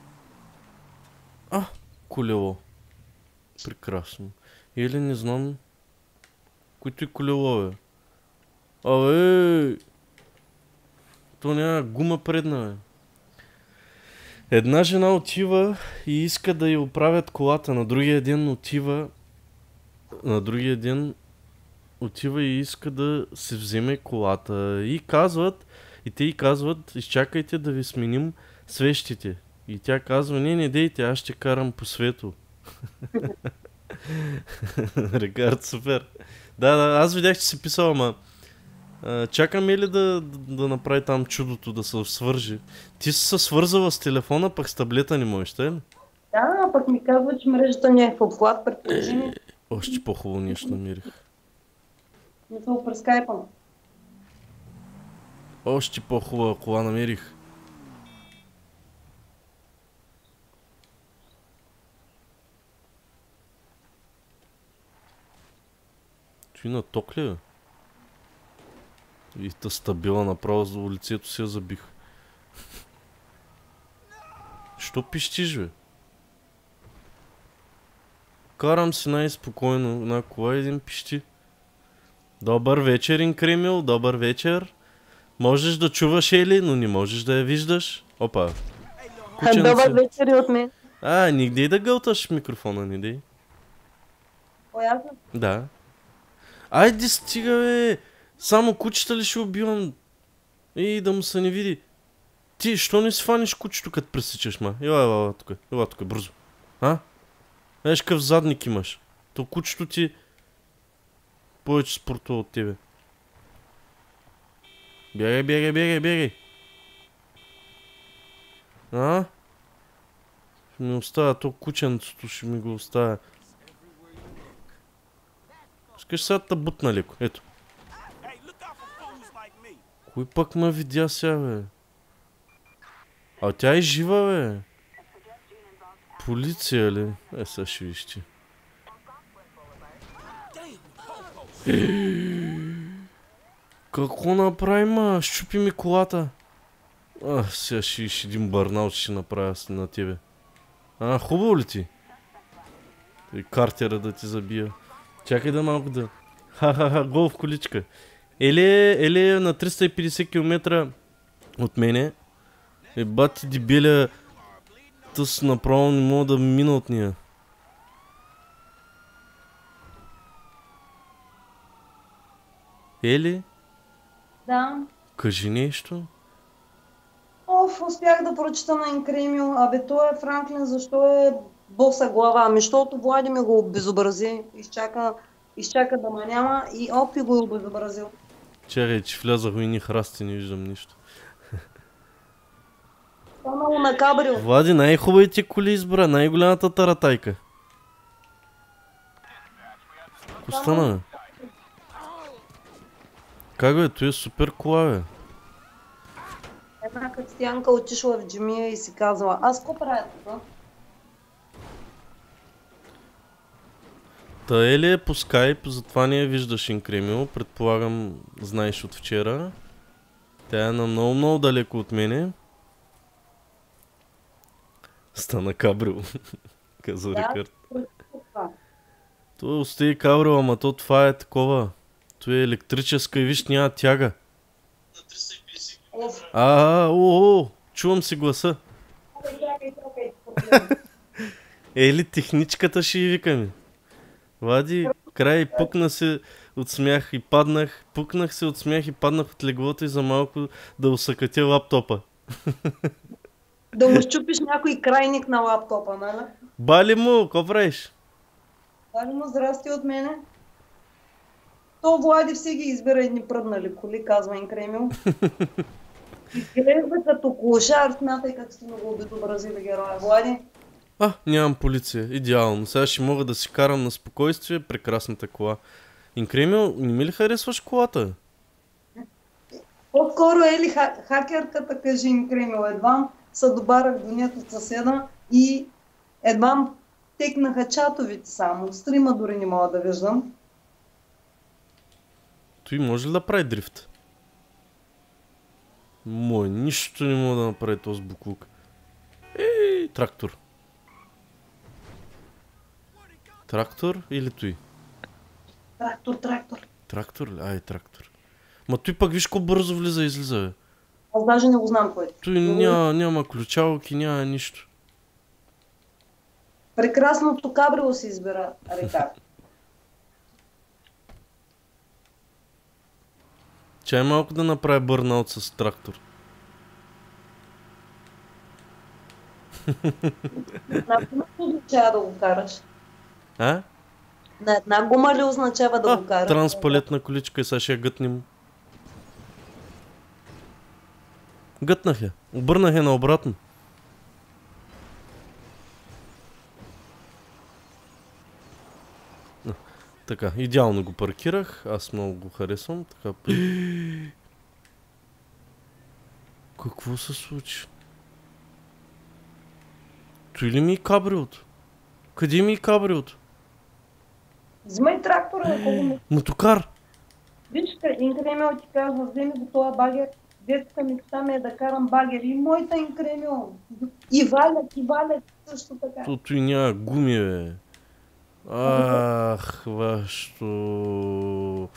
А, колело. Прекрасно. Или не знам... Който и колело е. Абе! То няма гума предна, бе. Една жена отива и иска да й оправят колата. На другия ден отива... На другия ден отива и иска да се вземе колата. И казват... И те й казват, изчакайте да ви сменим свещите. И тя казва, не, не дейте, аз ще карам по свето. Рикард, супер. Да, да, аз видях, че си писал, ама... А, чакаме ли да, да, да направи там чудото, да се свържи? Ти си се свързала с телефона, пък с таблета не можеш, тъй ли? Да, пък ми казва, че мрежата не е в обхват, предположи ми. Още по-хубаво нещо намерих. Мисля, през скайпа. Още по-хубава кола намерих. Той на ток ли е? И та стабила направо за лицето си я забих. Що пищиш, бе? Карам си най-спокойно на кола и един пищи. Добър вечер, Инкремил, добър вечер. Можеш да чуваш Ели, но не можеш да я виждаш. Опа. Кученце. Добър вечер и от мен. А, нигде да гълташ микрофона, не дей. О, аз Да. Айде стига, бе. Само кучета ли ще убивам? Ей, да му се не види. Ти, що не сваниш кучето, като пресичаш, ма? Ела, ела, ела тук. Ела тук, бързо. А? Виж какъв задник имаш. То кучето ти повече спортува от тебе. Бягай, бягай, бягай, бягай. А? Ще ми оставя то кученцето, ще ми го оставя. Искаш сега да бутна леко, ето. Кой пък ме видя сега, бе? А тя е жива, бе. Полиция ли? Е, сега ще виж ти. Какво направи, ма? Щупи ми колата. А, сега ще виж един бърнаут ще направя на тебе. А, хубаво ли ти? И картера да ти забия. Чакай да малко да... Ха-ха-ха, гол в количка. Или е, или е на триста и петдесет километра от мене. Е, бати дебеля, тъс направо не мога да мина от нея. Ели? Да. Кажи нещо. Оф, успях да прочета на Инкремил. Абе, той е Франклин, защо е боса глава? Ами, защото Влади ми го обезобрази. Изчака, изчака да ма няма и оп и го е обезобразил. Чакай, че влязах в едни храсти, не виждам нищо. Това много накабрил. Влади, най-хубавите коли избра, най-голямата таратайка. Какво стана, бе? Как бе? Той е супер кола, бе. Една християнка отишла в джамия и си казала, аз какво правя тук? Та Ели е по скайп, затова не я виждаш, Инкремил. Предполагам, знаеш от вчера. Тя е на много-много далеко от мене. Стана кабрил, каза Да, Рикард. това. Той остави кабрил, ама то това е такова. То е електрическа и виж няма тяга. Оф, А, о, о, чувам си гласа. чакай, чакай. Ели, техничката ще и викаме. Влади, край, пукна се от смях и паднах. Пукнах се от смях и паднах от леглото и за малко да усъкатя лаптопа. Да му щупиш някой крайник на лаптопа, нали? Бали му, какво правиш? Вали му здрасти от мене. То Влади все ги избира едни пръднали коли, казва Инкремил. Изглежда като клошар, смятай как сте много обезобразили героя. Влади, А, нямам полиция. Идеално. Сега ще мога да си карам на спокойствие. Прекрасната кола. Инкремил, не ми ли харесваш колата? по-скоро е ли ха- хакерката, кажи Инкремил, едвам са добарах до нет от съседа и едвам текнаха чатовите само. Стрима дори не мога да виждам. Той може ли да прави дрифт? Мой, нищо не мога да направи този буклук. Ей, трактор. Трактор или той? Трактор, трактор. Трактор ли? Ай, трактор. Ма той пък виж колко бързо влиза и излиза, бе. Аз даже не го знам кой. Той няма, няма ключалки, няма нищо. Прекрасното кабрио се избира, Рикард. Чай малко да направи бърнаут с трактор. На една гума ли означава да го караш? А? На една гума ли означава да А, го караш? транспалетна количка и сега ще я гътнем. Гътнах я. Обърнах я наобратно. Така, идеално го паркирах. Аз много го харесвам. Така. Какво се случи? Той ли ми и кабриото? Къде ми и кабриото? Взимай трактора на кого ми. Мотокар! Виж, Инкремио ти казва, вземи го това багер. Детска мечта ми е да карам багер. И моята Инкремио. И валят, и валят също така. Тото и няма гуми, бе. Ах, вашето...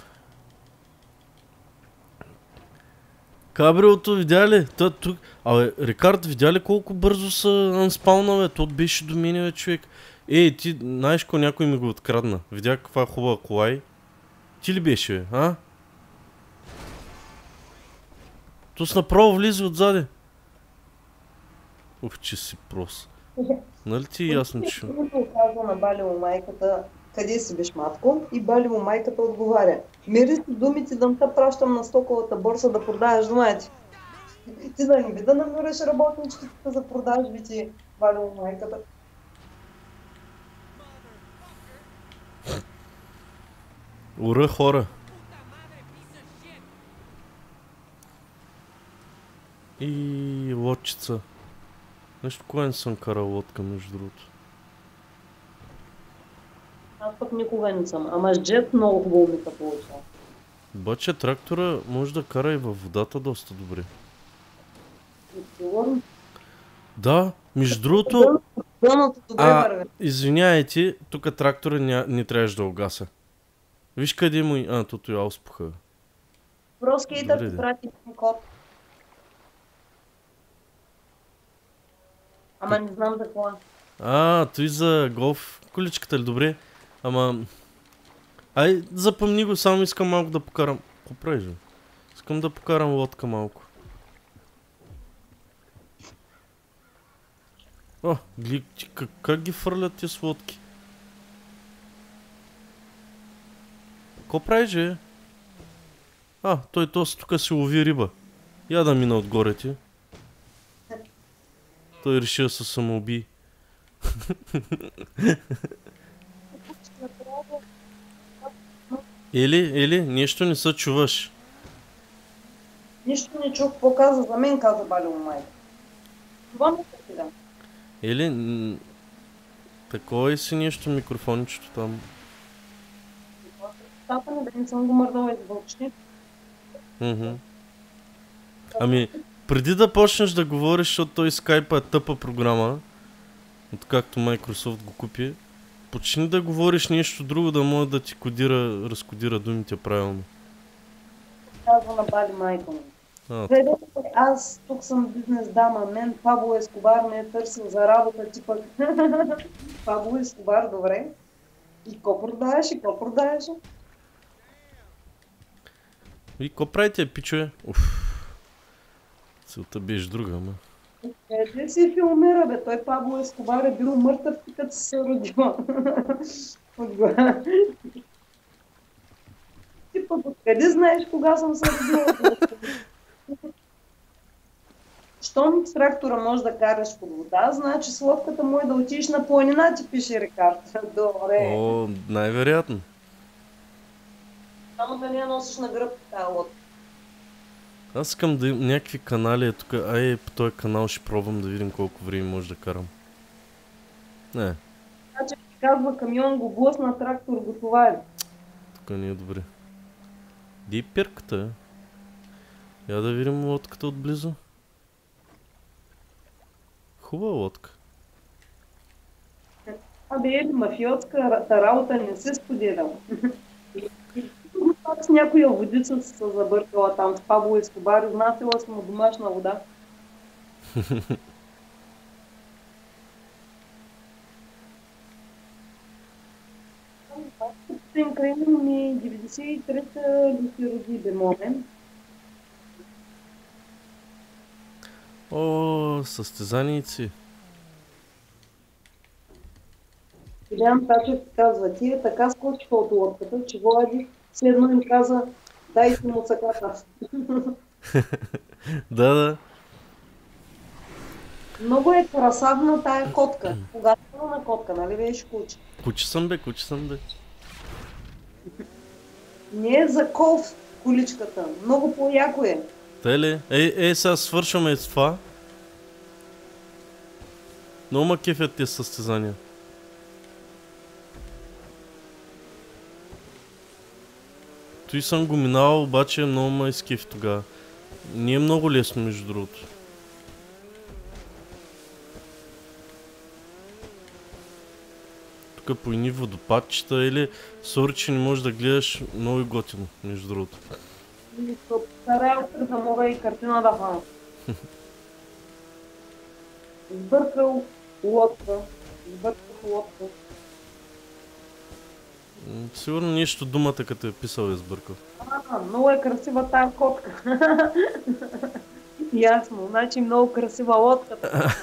Кабриото видя ли? Та, тук... Абе, Рикард, видя ли колко бързо са анспауна, бе? Тот беше до мене, бе, човек. Ей, ти, знаеш ко някой ми го открадна? Видя каква хубава кола. Ти ли беше, бе, а? Тус направо влиза отзади. Ух, че си прос. Нали ти е ясно, че... Който казва на Балио майката, къде си биш, матко? И Балио майката отговаря, мири си думите да те пращам на стоковата борса да продаваш дома ти. Ти да не би да намираш работничките за продажбите, Балио майката. Ура, хора. И лодчица. Нещо, кое не съм карал лодка, между другото. Аз пък никога не съм, ама с джет много хубаво ми се получава. Обаче трактора може да кара и във водата доста добре. Сигурно? Да, между другото... Дъното добре А, върви. извиняйте, тук трактора ня... не трябваше да огаса. Виж къде му... и- А, тото я успуха. Проскейтър Добре, ти де. прати код. Ама не знам за какво. А, той за голф количката ли? Добре. Ама... Ай, запомни го, само искам малко да покарам... Какво правиш, бе? Искам да покарам лодка малко. О, гли... ти как, как ги фърлят тия с лодки? Какво правиш, бе? А, той този тук си лови риба. Я да мина отгоре ти. Той реши да се самоуби. Или, или, нещо не се чуваш. Нищо не чух, какво каза за мен, каза Балио майка. Това му се да. Или, н- такова и си нещо микрофончето там. Тата ми да не съм го мърдала из вълчни. Мгм. Ами, преди да почнеш да говориш, защото той Skype е тъпа програма, откакто Microsoft го купи, почни да говориш нещо друго, да може да ти кодира, разкодира думите правилно. Казва на Бали майка ми. А, Гледайте, аз тук съм бизнес дама, мен Пабло Ескобар ме е търсил за работа, ти пък Пабло Ескобар, добре. И ко продаваш, и ко продаваш? и ко правите, пичове? Уф. Целта беше друга, ама. Къде си филмира, бе? Той Пабло Ескобар е бил мъртъв, като се родила. Отгоре. Ти пък откъде знаеш кога съм се родила? Щом с трактора можеш да караш под вода, значи с лодката може да отидеш на планина, ти пише Рикард. Добре. О, най-вероятно. Само да не я носиш на гръб тази лодка. Аз искам да имам някакви канали е тук. Ай, по този канал ще пробвам да видим колко време може да карам. Не, Значи ти казва камион, го блъсна, трактор го товари. тук не е добре. Ди е перката, е? Я да видим лодката отблизо. Хубава лодка. Абе, мафиотската работа не се споделя. с някоя водица се забъркала там с Пабло Ескобар, изнасила съм му домашна вода. Син Кремил ми деветдесет и трета ли се роди Демонен. О, състезаници. Илян Тачев казва, тия така скочиха от лодката, че Влади следно им каза, дайте му цъката. Да, да. Много е красавна тая котка. Когато е на котка, нали беше куче? Куче съм бе, куче съм бе. Не е за колф количката. Много по-яко е. Те ли? Ей, ей, сега свършваме с това. Много ма кефят тези състезания. Той съм го минал, обаче много ма изкефи тогава. Не е много лесно, между другото. Тук по едни водопадчета или сори, че не можеш да гледаш, много и готино, между другото. Старая да мога и картина да хвана. Сбъркал лодка. Сбъркал лодка. М, Сигурно нещо думата, като е писал, е сбъркал. А, много е красива тая котка. Ясно, значи много красива лодката.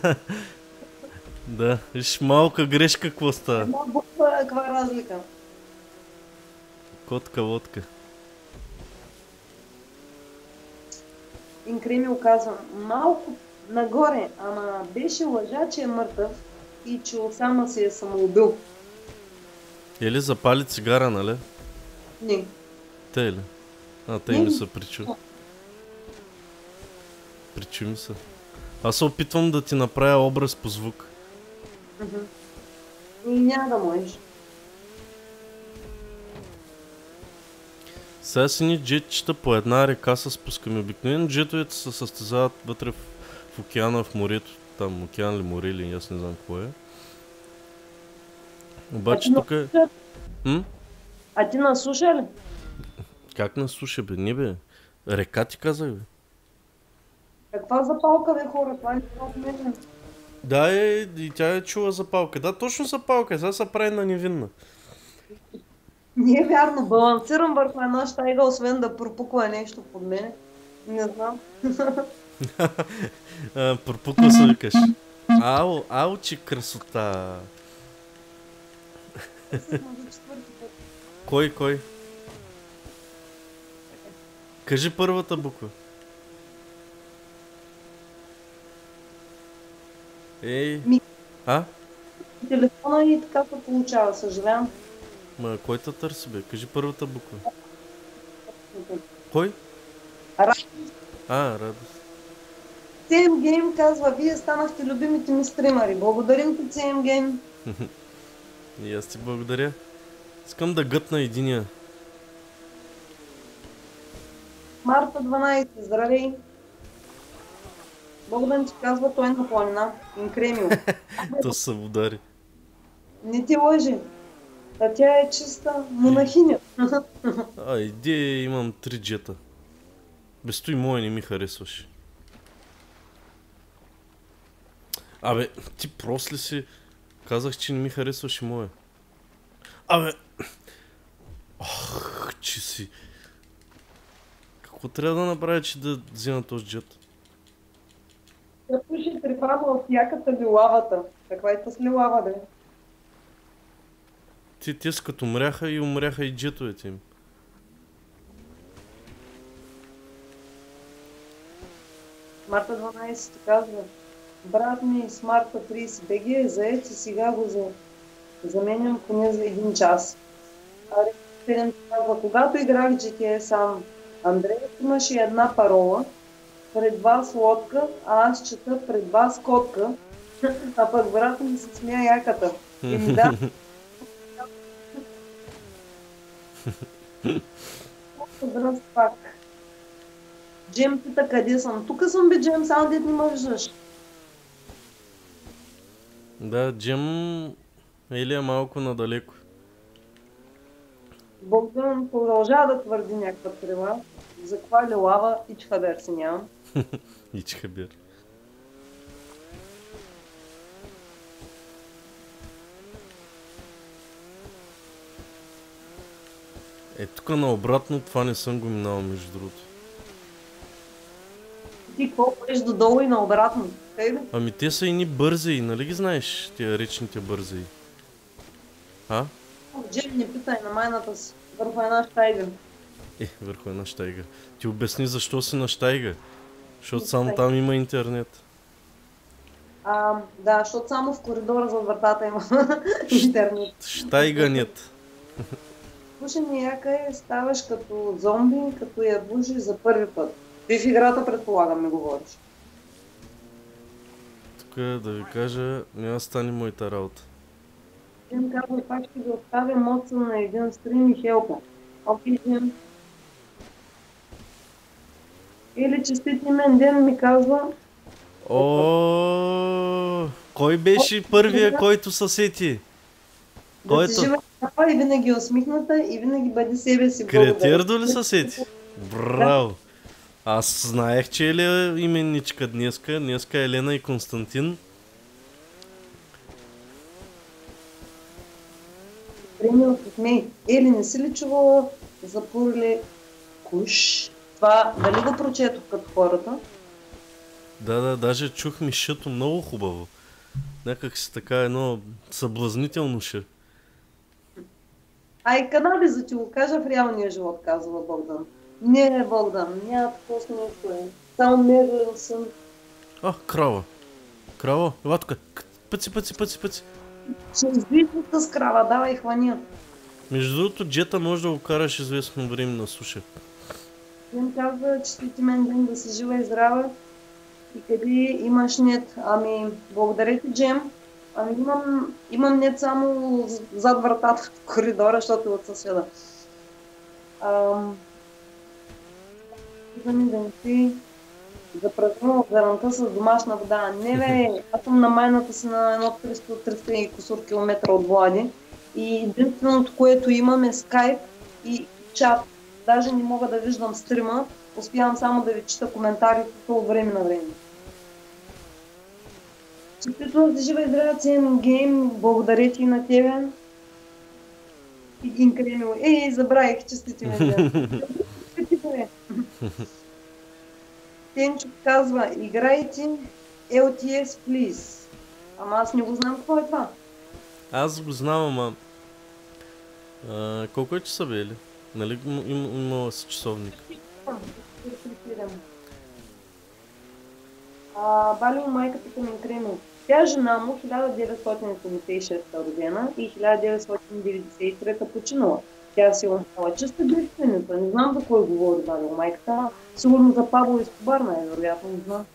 Да, виж малка грешка какво става. Една буква, каква разлика? Котка, лодка. Инкремил казва, малко нагоре, ама беше лъжа, че е мъртъв и че Осама се е самоубил. Или запали цигара, нали? Не. Те ли? А, те Не. ми са причу. Причу ми са. Аз се опитвам да ти направя образ по звук. Мгм. И няма да можеш. Сега си ни джетчета по една река се спускаме. Обикновено джетовете се състезават вътре в, в океана, в морето. Там океан ли, море ли, аз не знам какво е. Обаче А ти тук е... на суша- М? А ти на суша ли? Как на суша, бе? Не, бе. Река ти казах, бе. Каква запалка, бе, хора? Това не е от мен. Да, е, и тя е чула запалка. Да, точно запалка. Сега се прави на невинна. Не е вярно, балансирам върху една щайга, освен да пропуква нещо под мен. Не знам. А, пропуква се, викаш. Ау, ау, че красота. Кой, кой? Кажи първата буква. Ей. Ми. А? Телефона и така се получава, съжалявам. Ма, кой те търси, бе? Кажи първата буква. Кой? Радост. А, радост. си ем Game казва, вие станахте любимите ми стримари. Благодарим ти, си ем Game. И аз ти благодаря. Искам да гътна единия. Марта дванайсет, здравей. Богдан ти казва, той е на планина. Инкремил. То са удари. Не ти лъжи. А тя е чиста монахиня. А, иди, имам три джета. Без той моя не ми харесваше. Абе, ти прост ли си? Казах, че не ми харесваше моя. Абе... Ох, че си... Какво трябва да направя, че да взема този джет? Тя пуши трепава от яката ли лавата. Каква е с ли лава, бе? Ти, те с като умряха и умряха и джетовете им. Марта дванайсет ти казва, брат ми с Марта трийсет бе ги е заед и сега го за... заменям поне за един час. Ари седем ти казва, когато играх джи ти ей сам, Андрей имаше една парола, пред вас лодка, а аз чета пред вас котка, а пък брат ми се смя яката. И ми да. Здрасти пак. Джем, пита къде съм? Тук съм, бе, Джем, само дет не ме виждаш. Да, Джем... Или е малко надалеко. Богдан продължава да твърди някаква трила, за каква ли лава и че хабер си нямам. И че хабер. Е, тук наобратно това не съм го минал, между другото. Ти какво правиш додолу и наобратно? Тъй? Ами те са ини бързи, нали ги знаеш, тия речните бързи? А? Джим не питай на майната си, върху една щайга. Е, върху една щайга. Ти обясни защо си на щайга. Защото само там има интернет. А, да, защото само в коридора за вратата има интернет. Щайганет. Слушай, някъде е, ставаш като зомби, като я бужиш за първи път. Ти в играта, предполагам, ми говориш. Тук да ви кажа, няма да стане моята работа. Джим казва, пак ще ги оставя моца на един стрим и хелпа. Окей, Джим. Или честити мен ден ми казва... О, кой беше първия, който се сети? Да си жива и винаги усмихната и винаги бъде себе си. Кретердо ли се сети? Браво! Аз знаех, че е именничка днеска. Днеска е Елена и Константин. Примерно с мен. Ели, не си ли чувала за Пурли Куш? Това, дали го прочетох като хората? Да, да, даже чух мишето много хубаво. Някак си така едно съблазнително ше. Ай, канали за ти го кажа в реалния живот, казва Богдан. Не, Богдан, няма такова смешно. Само мега съм. А, крава. Крава, ела тук. Пъци, пъци, пъци, пъци. Ще избитвата с крава, давай хвания. Между другото, джета може да го караш известно време на суша. Им казва, че ти мен ден да си жива и здрава. И къде имаш нет? Ами, благодаря ти, Джем. Ами имам, имам нет само зад вратата в коридора, защото е от съседа. Ам... Да ми да не си запразнувам гаранта с домашна вода. Не бе, аз съм на майната си на едно триста и кусор километра от Влади. И единственото, което имам е скайп и чат. Даже не мога да виждам стрима, успявам само да ви чета коментарите от време на време. Честито да си жива и здрава, цен гейм, благодаря ти на тебе. И Кремил. Ей, забравих, честити ме ден. Тенчо казва, играйте ел ти ес, please. Ама аз не го знам какво е това. Аз го знам, ама... А, колко е часа, бе, или? Нали има, има си часовник? А, Балио майката към Кремил. Тя жена му хиляда деветстотин седемдесет и шеста родена и хиляда деветстотин деветдесет и трета починала. Тя си умряла чиста девствената. Не знам за кой говори Балио майката. Сигурно за Пабло Ескобар, най-вероятно, не знам.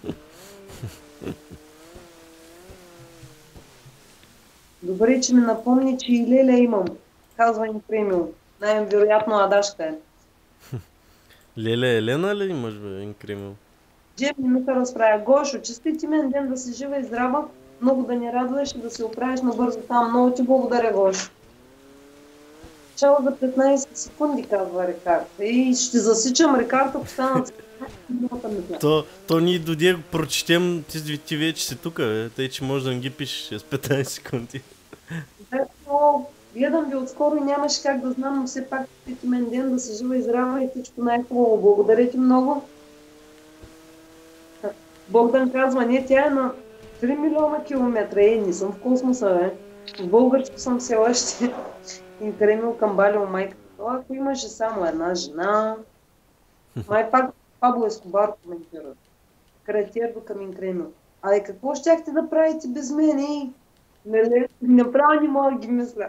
Добре, че ми напомни, че и Леля имам. Казва им Кремил. Най-вероятно Адашка е. Леля Елена ли имаш, бе, Инкремил? Джем не ми се разправя. Гошо, честити мен ден да си жива и здрава, много да ни радваш и да се оправиш набързо там. Много ти благодаря, Гошо. Чао за петнайсет секунди, казва Рикард. И ще засичам Рикард, ако станат минута. То, то ние дойде го прочетем, ти, ти вече си тук, бе, тъй че може да не ги пишеш с петнайсет секунди. Да, но гледам ви отскоро и нямаше как да знам, но все пак честити мен ден да си жива и здрава и всичко най-хубаво. Благодаря ти много. Богдан казва, не, тя е на три милиона километра. Е, не съм в космоса, бе. В българско съм все още. Инкремил към Балио майката. Това, ако имаше само една жена... Май пак Пабло Ескобар коментира. Кретердо към Инкремил. Абе, какво щяхте да правите без мен, ей? Не, направо не мога да ги мисля.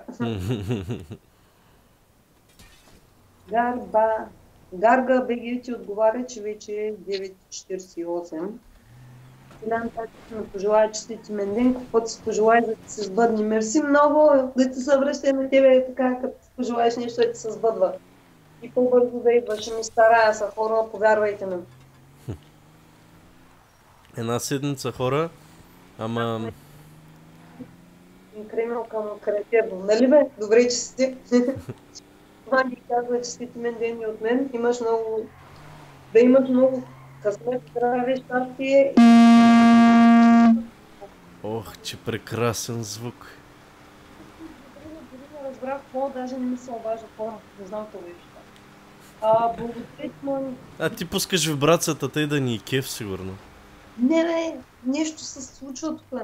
Гарба... Гарга БГ ти отговаря, че вече е девет четирийсет и осем. Илян Тачев ме пожелая честити мен ден, каквото си пожелаеш да ти се сбъдне. Мерси много, да ти се връща на тебе така, като ти пожелаеш нещо да ти се сбъдва. И по-бързо да идваш, ми старая са хора, повярвайте ми. Една седмица, хора, ама... Кремил към Кретердо, нали бе? Добре, че си. казва честити мен ден и от мен. Имаш много... Да имаш много късмет, здраве, щастие. Ох, че прекрасен звук. Не разбрах какво, даже не ми се обажда хора. Не знам какво беше. А, благодаря ти, мой... А ти пускаш вибрацията, тъй да ни е кеф, сигурно. Не, не, нещо се случва тук.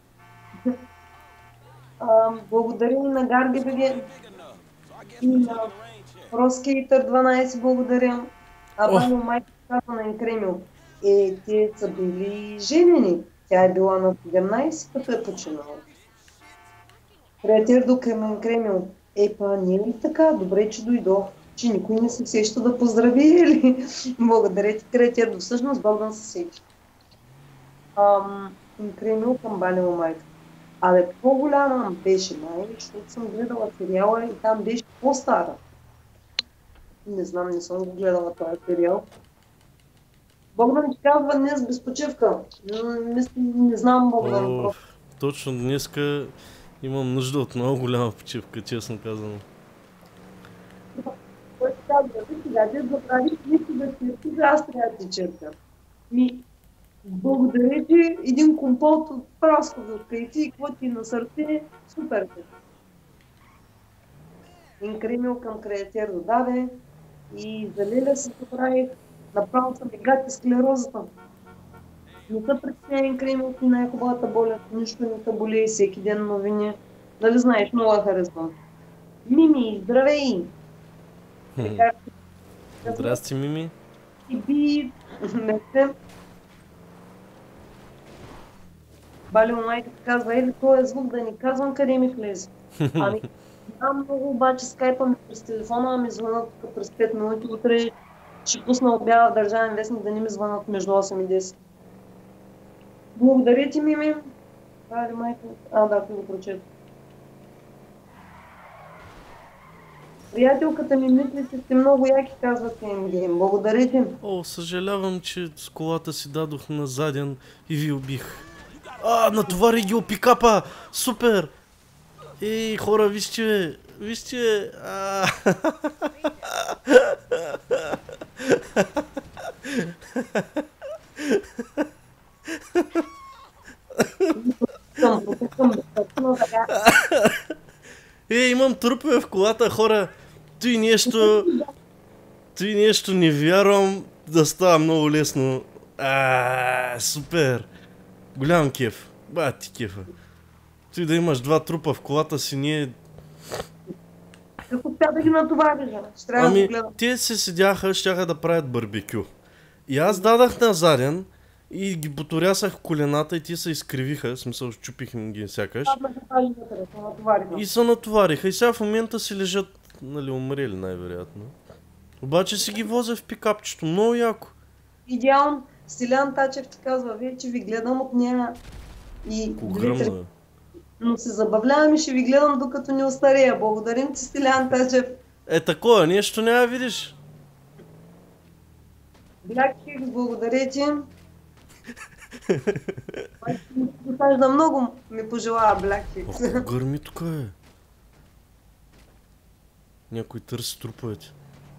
А, благодаря и на Гарди БГ и на Роскейтър дванайсет, благодаря. А Бано майка каза на Инкремил. Е, те са били женени. Тя е била на седемнайсет, като е починала. Креатир до Инкремил. Е, па, не е ли така? Добре, че дойдох. Че никой не се сеща да поздрави, или? Благодаря ти, Креатир до всъщност Богдан се сеща. Ам, Инкремил към Бано майка. Абе, по-голяма беше май, защото съм гледала сериала и там беше по-стара. Не знам, не съм го гледала този сериал. Богдан ти казва днес без почивка. Не, не знам, Богдан. О, точно днеска имам нужда от много голяма почивка, честно казано. Той ти казва, ти сега ти да правиш нищо да ти стига, аз трябва да ти черпя. Ми, благодаря ти, един компот от праскови от кайци, какво ти на сърце, супер те. Инкремил към Креатер додаде и за Леля се поправих, направо съм гати склерозата. Не се притеснява Инкремил ти най-хубавата болест, нищо не те боли, всеки ден новини. Дали знаеш, много я харесвам. Мими, здравей! Здрасти, Мими. И би... Не се... Балио майката казва, ели този звук да ни казвам къде ми влезе. Ами, знам много, обаче скайпа ми през телефона, ми звънат тук през пет минути. Утре ще пусна обява в Държавен вестник да не ми звънат между осем и десет. Благодаря ти, Мими. Това ли майка? А, да, ти го прочета. Приятелката ми мисли, че сте много яки, казвате им. Благодаря ти. О, съжалявам, че с колата си дадох на заден и ви убих. А, натовари ги о пикапа! Супер! Ей, хора, вижте, вижте! А... Ей, имам трупове в колата, хора! Той нещо... Той нещо не вярвам да става много лесно. А, супер! Голям кеф. Ба ти кефа. Ти да имаш два трупа в колата си, ние... Как успя да ги натовариш? Ами, те се седяха, щяха да правят барбекю. И аз дадах на заден и ги поторясах в колената и те се изкривиха, в смисъл щупих им ги сякаш. И се натовариха и сега в момента си лежат, нали, умрели най-вероятно. Обаче си ги возя в пикапчето, много яко. Идеално. Стилян Тачев ти казва, вече ви гледам от нея и... Огромно. Но се забавлявам и ще ви гледам докато не остарея. Благодарим ти, Стилян Тачев. Е, такова нещо няма видиш. Black Hicks, благодаря ти. Да много ми пожелава Black Hicks. Ох, гърми тук е. Някой търси труповете.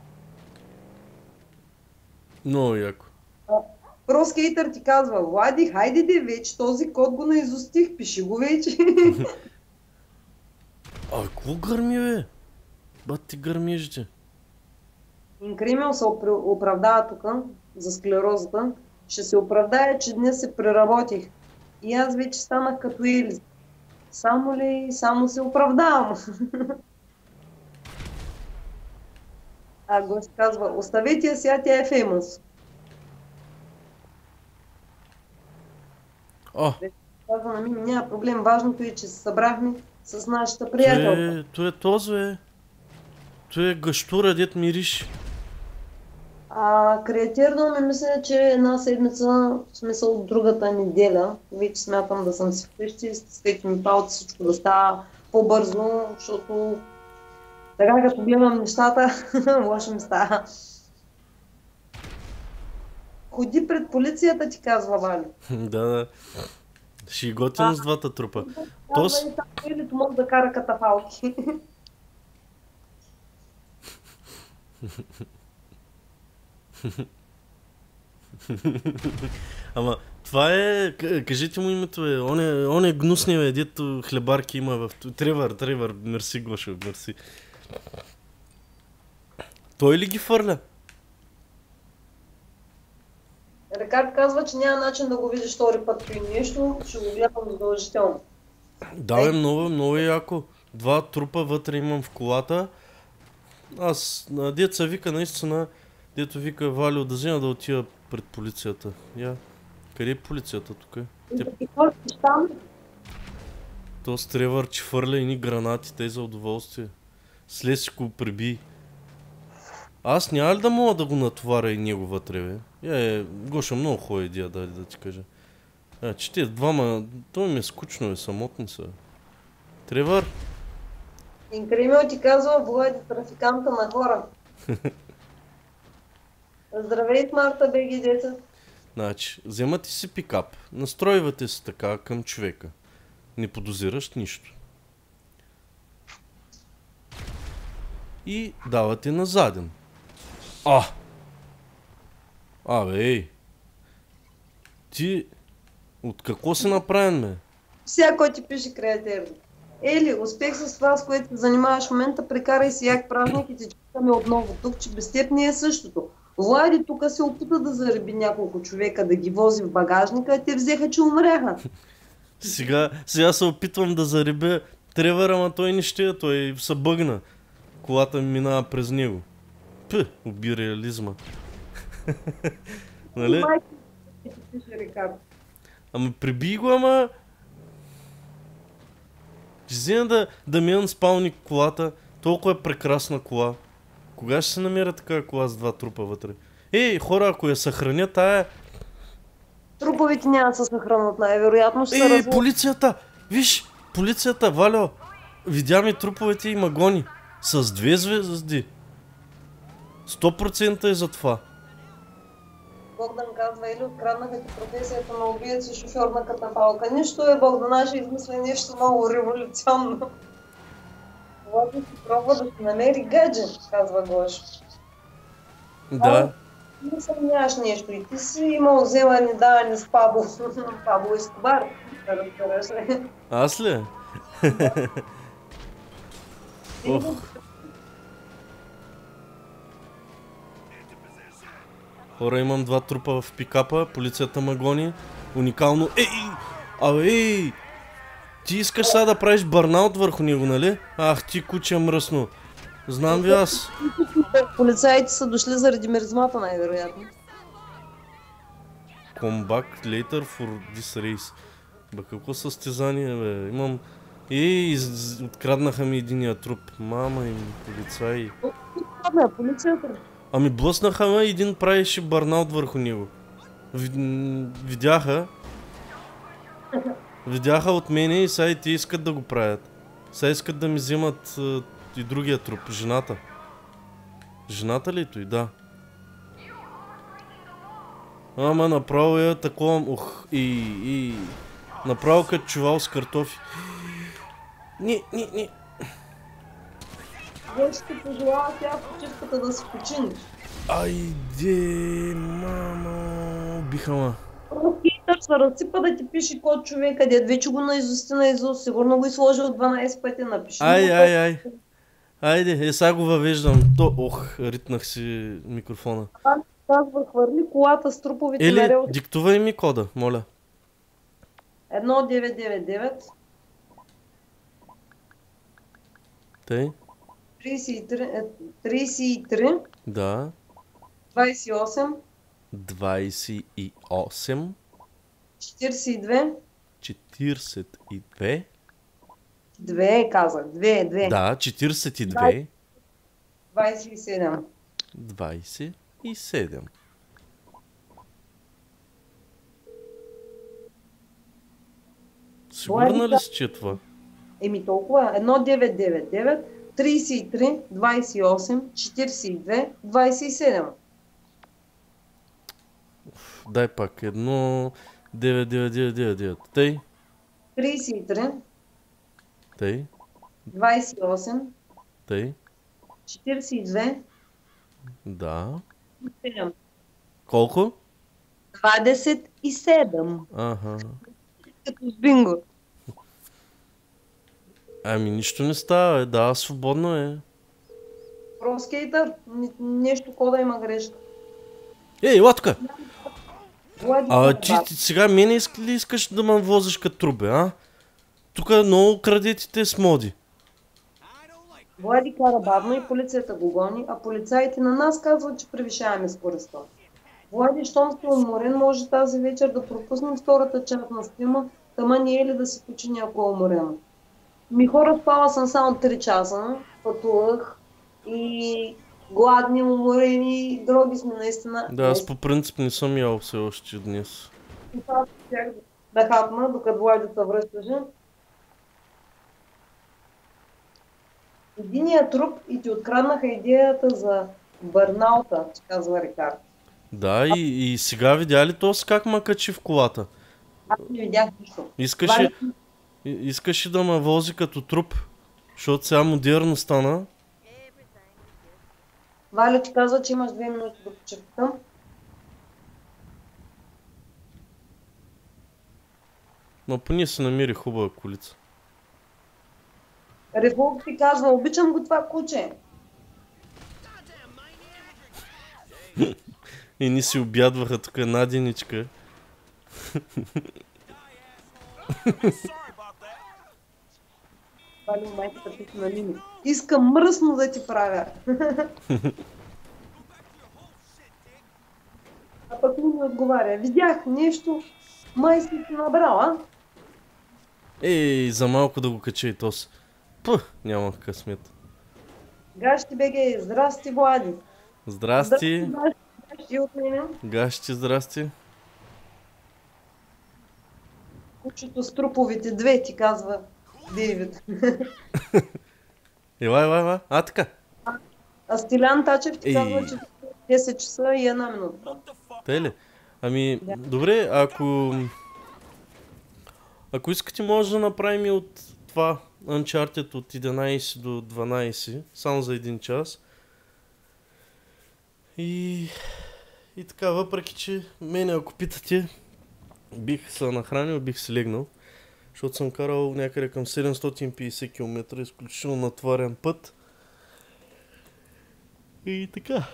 Много яко. Проскейтър ти казва, Влади, хайде де вече, този код го наизустих, пиши го вече. А, какво гърми, бе? Бат ти гърмежите. Инкремил се оправдава тук за склерозата. Ще се оправдая, че днес се преработих. И аз вече станах като Елис. Само ли, само се оправдавам. А гост казва, оставете я сега, тя е феймъс. О! Казва на ми, няма проблем, важното е, че се събрахме с нашата приятелка. То е този, е. То е гъщура, дет мириш. А креативно ми мисля, че една седмица, в смисъл от другата неделя, вече смятам да съм си вкъщи, с тези ми палци всичко да става по-бързо, защото така като гледам нещата, лошо ми става. Ходи пред полицията, ти казва Вали. Да, да. Ще и готино с двата трупа. Тос... Или може да кара катафалки. Ама, това е... Кажете му името е. Он е, он е гнусния, е, дето хлебарки има в... Тревър, Тревър, мерси, Гошо, мерси. Той ли ги фърля? Рекард казва, че няма начин да го видиш втори път при нещо, ще го гледам задължително. Да, е много, много яко. Два трупа вътре имам в колата. Аз, на деца вика наистина, дето вика Валио да взема да отива пред полицията. Я, къде е полицията тук? И да ти хвърчиш там. То с Тревър, че фърля едни гранати, те за удоволствие. След си го приби. Аз няма ли да мога да го натоваря и него вътре, бе? Я е, Гоша много хубава идея, дай да ти кажа. А, че те двама, той ми е скучно, е самотни са. Тревър? Инкримил ти казва, Влади, трафиканта на хора. Здравей, Марта Б Г десет. Значи, вземате си пикап, настройвате се така към човека. Не подозираш нищо. И давате на заден. А! Абе, ей! Ти... От какво си направен, бе? Всяко кой ти пише креативно. Ели, успех с това, с което се занимаваш в момента, прекарай си як празник и те чакаме отново тук, че без теб не е същото. Влади тук се опита да зареби няколко човека, да ги вози в багажника, а те взеха, че умряха. Сега, сега се опитвам да заребя Тревър, ама той не ще, той се бъгна. Колата ми минава през него. Пъ, уби реализма. Нали? Майка ти пише Рикардо. Ама приби го, ама... Ще взема да, да ми спални колата. Толкова е прекрасна кола. Кога ще се намеря такава кола с два трупа вътре? Ей, хора, ако я съхраня тая... Труповете няма да се съхранят, най-вероятно ще се Ей, разводят. полицията! Виж, полицията, Валио! Видя ми труповете и магони. С две звезди. сто процента е за това. Богдан казва, или откраднаха ти професията на убиец и шофьор на катафалка. Нищо е, Богдан, ще измисля нещо много революционно. Влади си пробва да си намери гадже, казва Гош. Да. Не съмняваш нещо и ти си имал вземане даване с Пабло, Пабло Ескобар, да разбереш ли. Аз ли? Ох. Хора, имам два трупа в пикапа, полицията ме гони. Уникално. Ей! Абе, ей! Ти искаш сега да правиш бърнаут върху него, нали? Ах, ти куче мръсно. Знам ви аз. Полицаите са дошли заради миризмата, най-вероятно. Come back later for this race. Бе, какво състезание, бе? Имам... Ей, из... откраднаха ми единия труп. Мама им, полицаи. Открадна е полицията. Ами блъснаха ме, един правеше бърнаут върху него. Видяха. Видяха от мене и сега и те искат да го правят. Сега искат да ми вземат а, и другия труп, жената. Жената ли е той? Да. Ама направо е такова... Ух, и... и... Направо като чувал с картофи. Не, не, не. Вече ти пожелава тя в почивката да си починиш. Айде, мамо, биха ма. Хейтър се разсипа да ти пише код човека, дед вече го наизусти наизуст, сигурно го изложил дванайсет пъти, напиши. Ай, ай, ай. Айде, е, сега го въвеждам. То, ох, ритнах си микрофона. Казва, хвърли колата с труповите Или, на рел. диктувай ми кода, моля. едно девет девет девет Тъй? трийсет и три, е, трийсет и три Да. двайсет и осем двайсет и осем. четирийсет и две четирийсет и две. две казах, две, две. Да, четирийсет и две. двайсет и седем. двайсет и седем. Сигурна ли си, че е това? Еми толкова. едно девет девет девет трийсет и три двайсет и осем четирийсет и две двайсет и седем. Дай пак. Едно... девет девет девет девет девет. Тъй? трийсет и три Тъй? двайсет и осем Тъй? четирийсет и две Да. Колко? двадесет и седем. Ага. Като с бинго. Ами нищо не става, е. Да, свободно е. Проскейтър, нещо кода има грешка. Ей, ела тука! Влади А кара ти, ти сега мене иска ли искаш да ме возиш като трубе, а? Тук много крадетите с моди. Влади кара бавно и полицията го гони, а полицаите на нас казват, че превишаваме скоростта. Влади, щом сте уморен, може тази вечер да пропуснем втората част на стрима, тама не е ли да се случи някое уморено. Ми хора, спала съм само три часа, пътувах и гладни, уморени, дроги сме наистина. Да, аз по принцип не съм ял все още днес. И това щях да хапна, докато Влади се връщаше. Единият труп и ти откраднаха идеята за бърнаута, че казва Рикард. Да, и, и сега видя ли този как ме качи в колата? Аз не видях нищо. Искаше, Вали, и- искаше да ме вози като труп, защото сега модерно стана. Валя ти казва, че имаш две минути да почерпитам. Но поне се намери хубава колица. Револк ти казва, обичам го това куче. И ни си обядваха тук наденичка. Вали майката писа на Лини. Искам мръсно да ти правя. А пък Лини отговаря, видях нещо, май си ти набрала. Ей, за малко да го кача и тос. Пъх, нямах късмет. Гащи беге, здрасти Влади. Здрасти, Здрасти, гащи от мене. гащи, здрасти. Кучето с труповите две, ти казва Дейвид. Ела, ела, ела. А, така. А Стилян Тачев ти Ей. казва, че десет часа и една минута. Тъй ли? Ами, Да. добре, ако... Ако искате, може да направим и от това Uncharted от единайсет до дванайсет, само за един час. И... И така, въпреки че мене, ако питате, бих се нахранил, бих се легнал, защото съм карал някъде към седемстотин и петдесет километра, изключително натварен път. И така.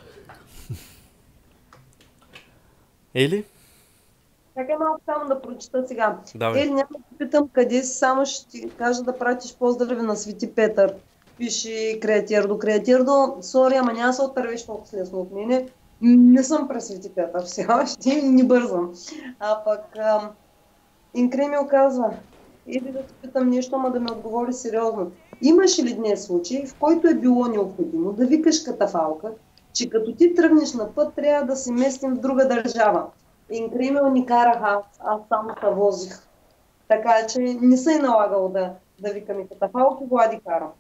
Ели? Чакай малко само да прочета сега. Давай. Ели, няма да питам къде си, само ще ти кажа да пратиш поздрави на Свети Петър. Пише Креатирдо. Креатирдо, сори, ама няма се отървеш толкова лесно от мене. Не съм през Свети Петър все още, не бързам. А пък ам, Инкремил казва, или да ти питам нещо, ама да ме отговори сериозно. Имаш ли днес случай, в който е било необходимо да викаш катафалка, че като ти тръгнеш на път, трябва да се местим в друга държава? Инкремил ни карах аз, аз само се возих. Така че не се е налагало да, да викам и катафалки, Влади кара.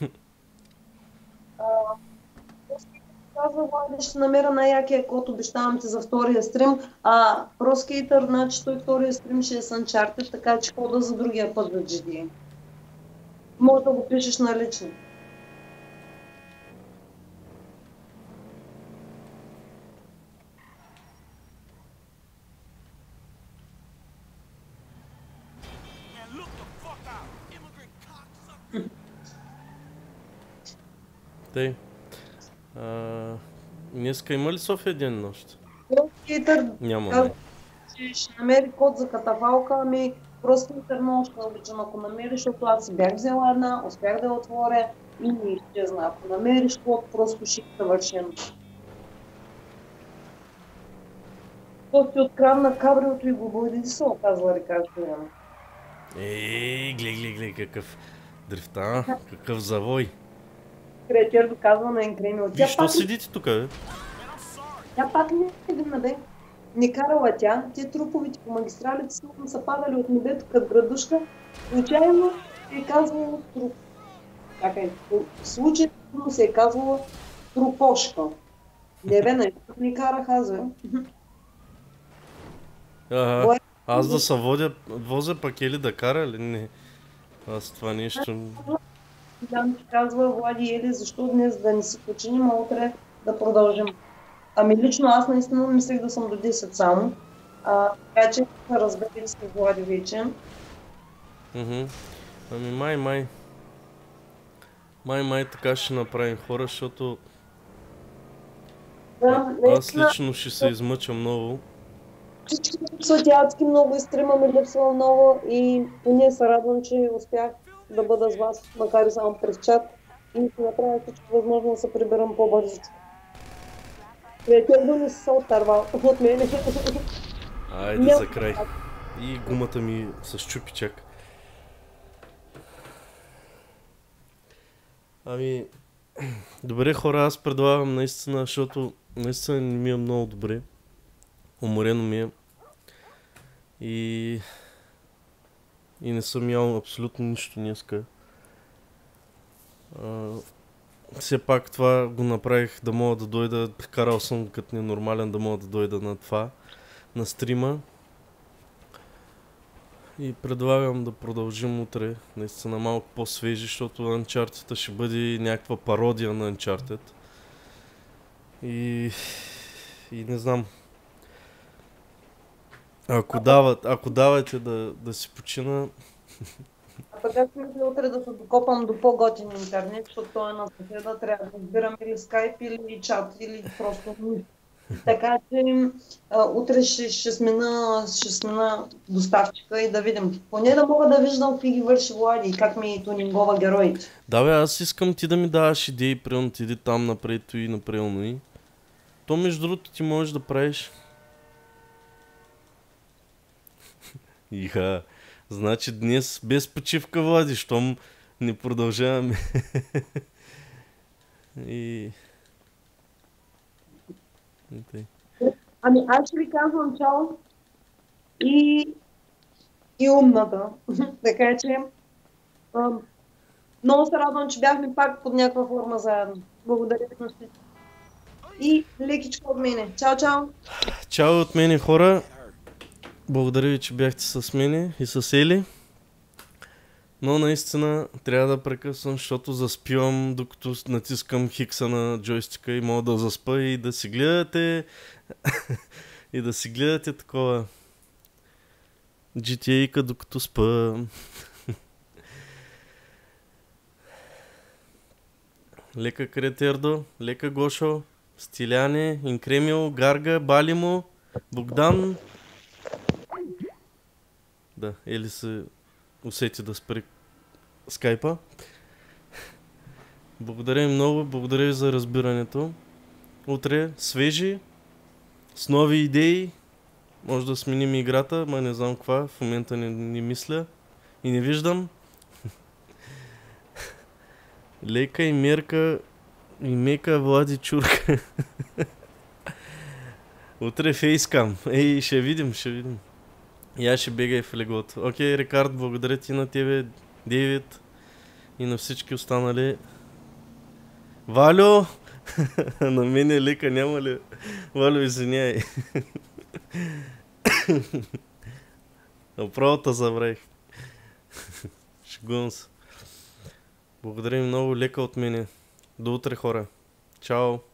А, казва Влади, ще намеря най-якия код, обещавам ти за втория стрим. А ProSkater, значи той втория стрим ще е с Uncharted, така че кода за другия път за джи ди ей. Може да го пишеш на лично. Тъй. А, днеска има ли София ден нощ? ProSkater Няма. казва, че ще намери код за катафалка, ами ProSkater много ще обичам, ако намериш, защото аз си бях взела една, успях да я отворя и не изчезна. Ако намериш код, просто ще е съвършено. То ти открадна кабриото и го бъде се оказва Рикард Стоянов. Ей, гледай, гледай, гледай, какъв дрифта, а? Какъв завой. Креатир доказва на Инкремил. Тя Виж, що пак, седите тук, бе? тя пак не е видна, бе. Не карала тя. Те труповите по магистралите сигурно са падали от небето като градушка. Случайно се е казвало труп. Чакай, в случая му се е казвало трупошка. Не бе, нали, не карах аз, бе. Ага. Аз да се водя, возя пък Ели да кара ли? Не. Аз това нещо... Дан ти казва, Влади, Ели, защо днес да не си починим, а утре да продължим. Ами лично аз наистина мислех да съм до десет само. А, така че сме разберали с Влади вече. Мгм. Ами май, май. Май, май така ще направим хора, защото а, Да, аз наистина лично ще се измъча много. всички липсват и адски много, и стрима ми липсва много и поне се радвам, че успях да бъда с вас, макар и само през чат и ще направя всичко възможно да се приберам по-бързо. Приятел не се отърва от мене. Айде Няма за край. И гумата ми се щупи чак. Ами, добре хора, аз предлагам наистина, защото наистина не ми е много добре. Уморено ми е. И... И не съм ял абсолютно нищо днеска. А, все пак това го направих да мога да дойда, карал съм като ненормален да мога да дойда на това, на стрима. И предлагам да продължим утре, наистина малко по-свежи, защото Uncharted ще бъде някаква пародия на Uncharted. И... И не знам. Ако дават, ако давате да, да си почина... А пък аз мисля утре да се докопам до по-готин интернет, защото той е на съседа, трябва да избирам или скайп, или чат, или просто нищо. Така че а, утре ще, ще, смена, ще смена доставчика и да видим. Поне да мога да виждам какви ги върши Влади и как ми тунингова героите. Да бе, аз искам ти да ми даваш идеи, примерно ти иди там напред и напред и. То между другото ти можеш да правиш. Иха, значи днес без почивка, Влади, щом не продължаваме. И... И тъй. Ами аз ще ви казвам чао и, и умната. Така че а, много се радвам, че бяхме пак под някаква форма заедно. Благодаря ви на всички. И лекичко от мене. Чао, чао! Чао от мене, хора. Благодаря ви, че бяхте с мене и с Ели. Но наистина трябва да прекъсвам, защото заспивам докато натискам хикса на джойстика и мога да заспа и да си гледате и да си гледате такова джи ти ей-ка докато спа. Лека Кретердо, лека Гошо, Стиляне, Инкремио, Гарга, Балимо, Богдан. Да, Ели се усети да спре скайпа. Благодаря ви много, благодаря ви за разбирането. Утре свежи, с нови идеи. Може да сменим играта, ма не знам каква, в момента не, не мисля и не виждам. Лека и мерка и мека Влади Чурка. Утре фейскам. Ей, ще видим, ще видим. И аз ще бегай в леглото. Окей, Рикард, благодаря ти на тебе, Дейвид и на всички останали. Валю! На мен е лека, няма ли? Валю, извиняй. Направо те забравих. Шегувам се. Благодаря ви много, лека от мене. До утре, хора. Чао!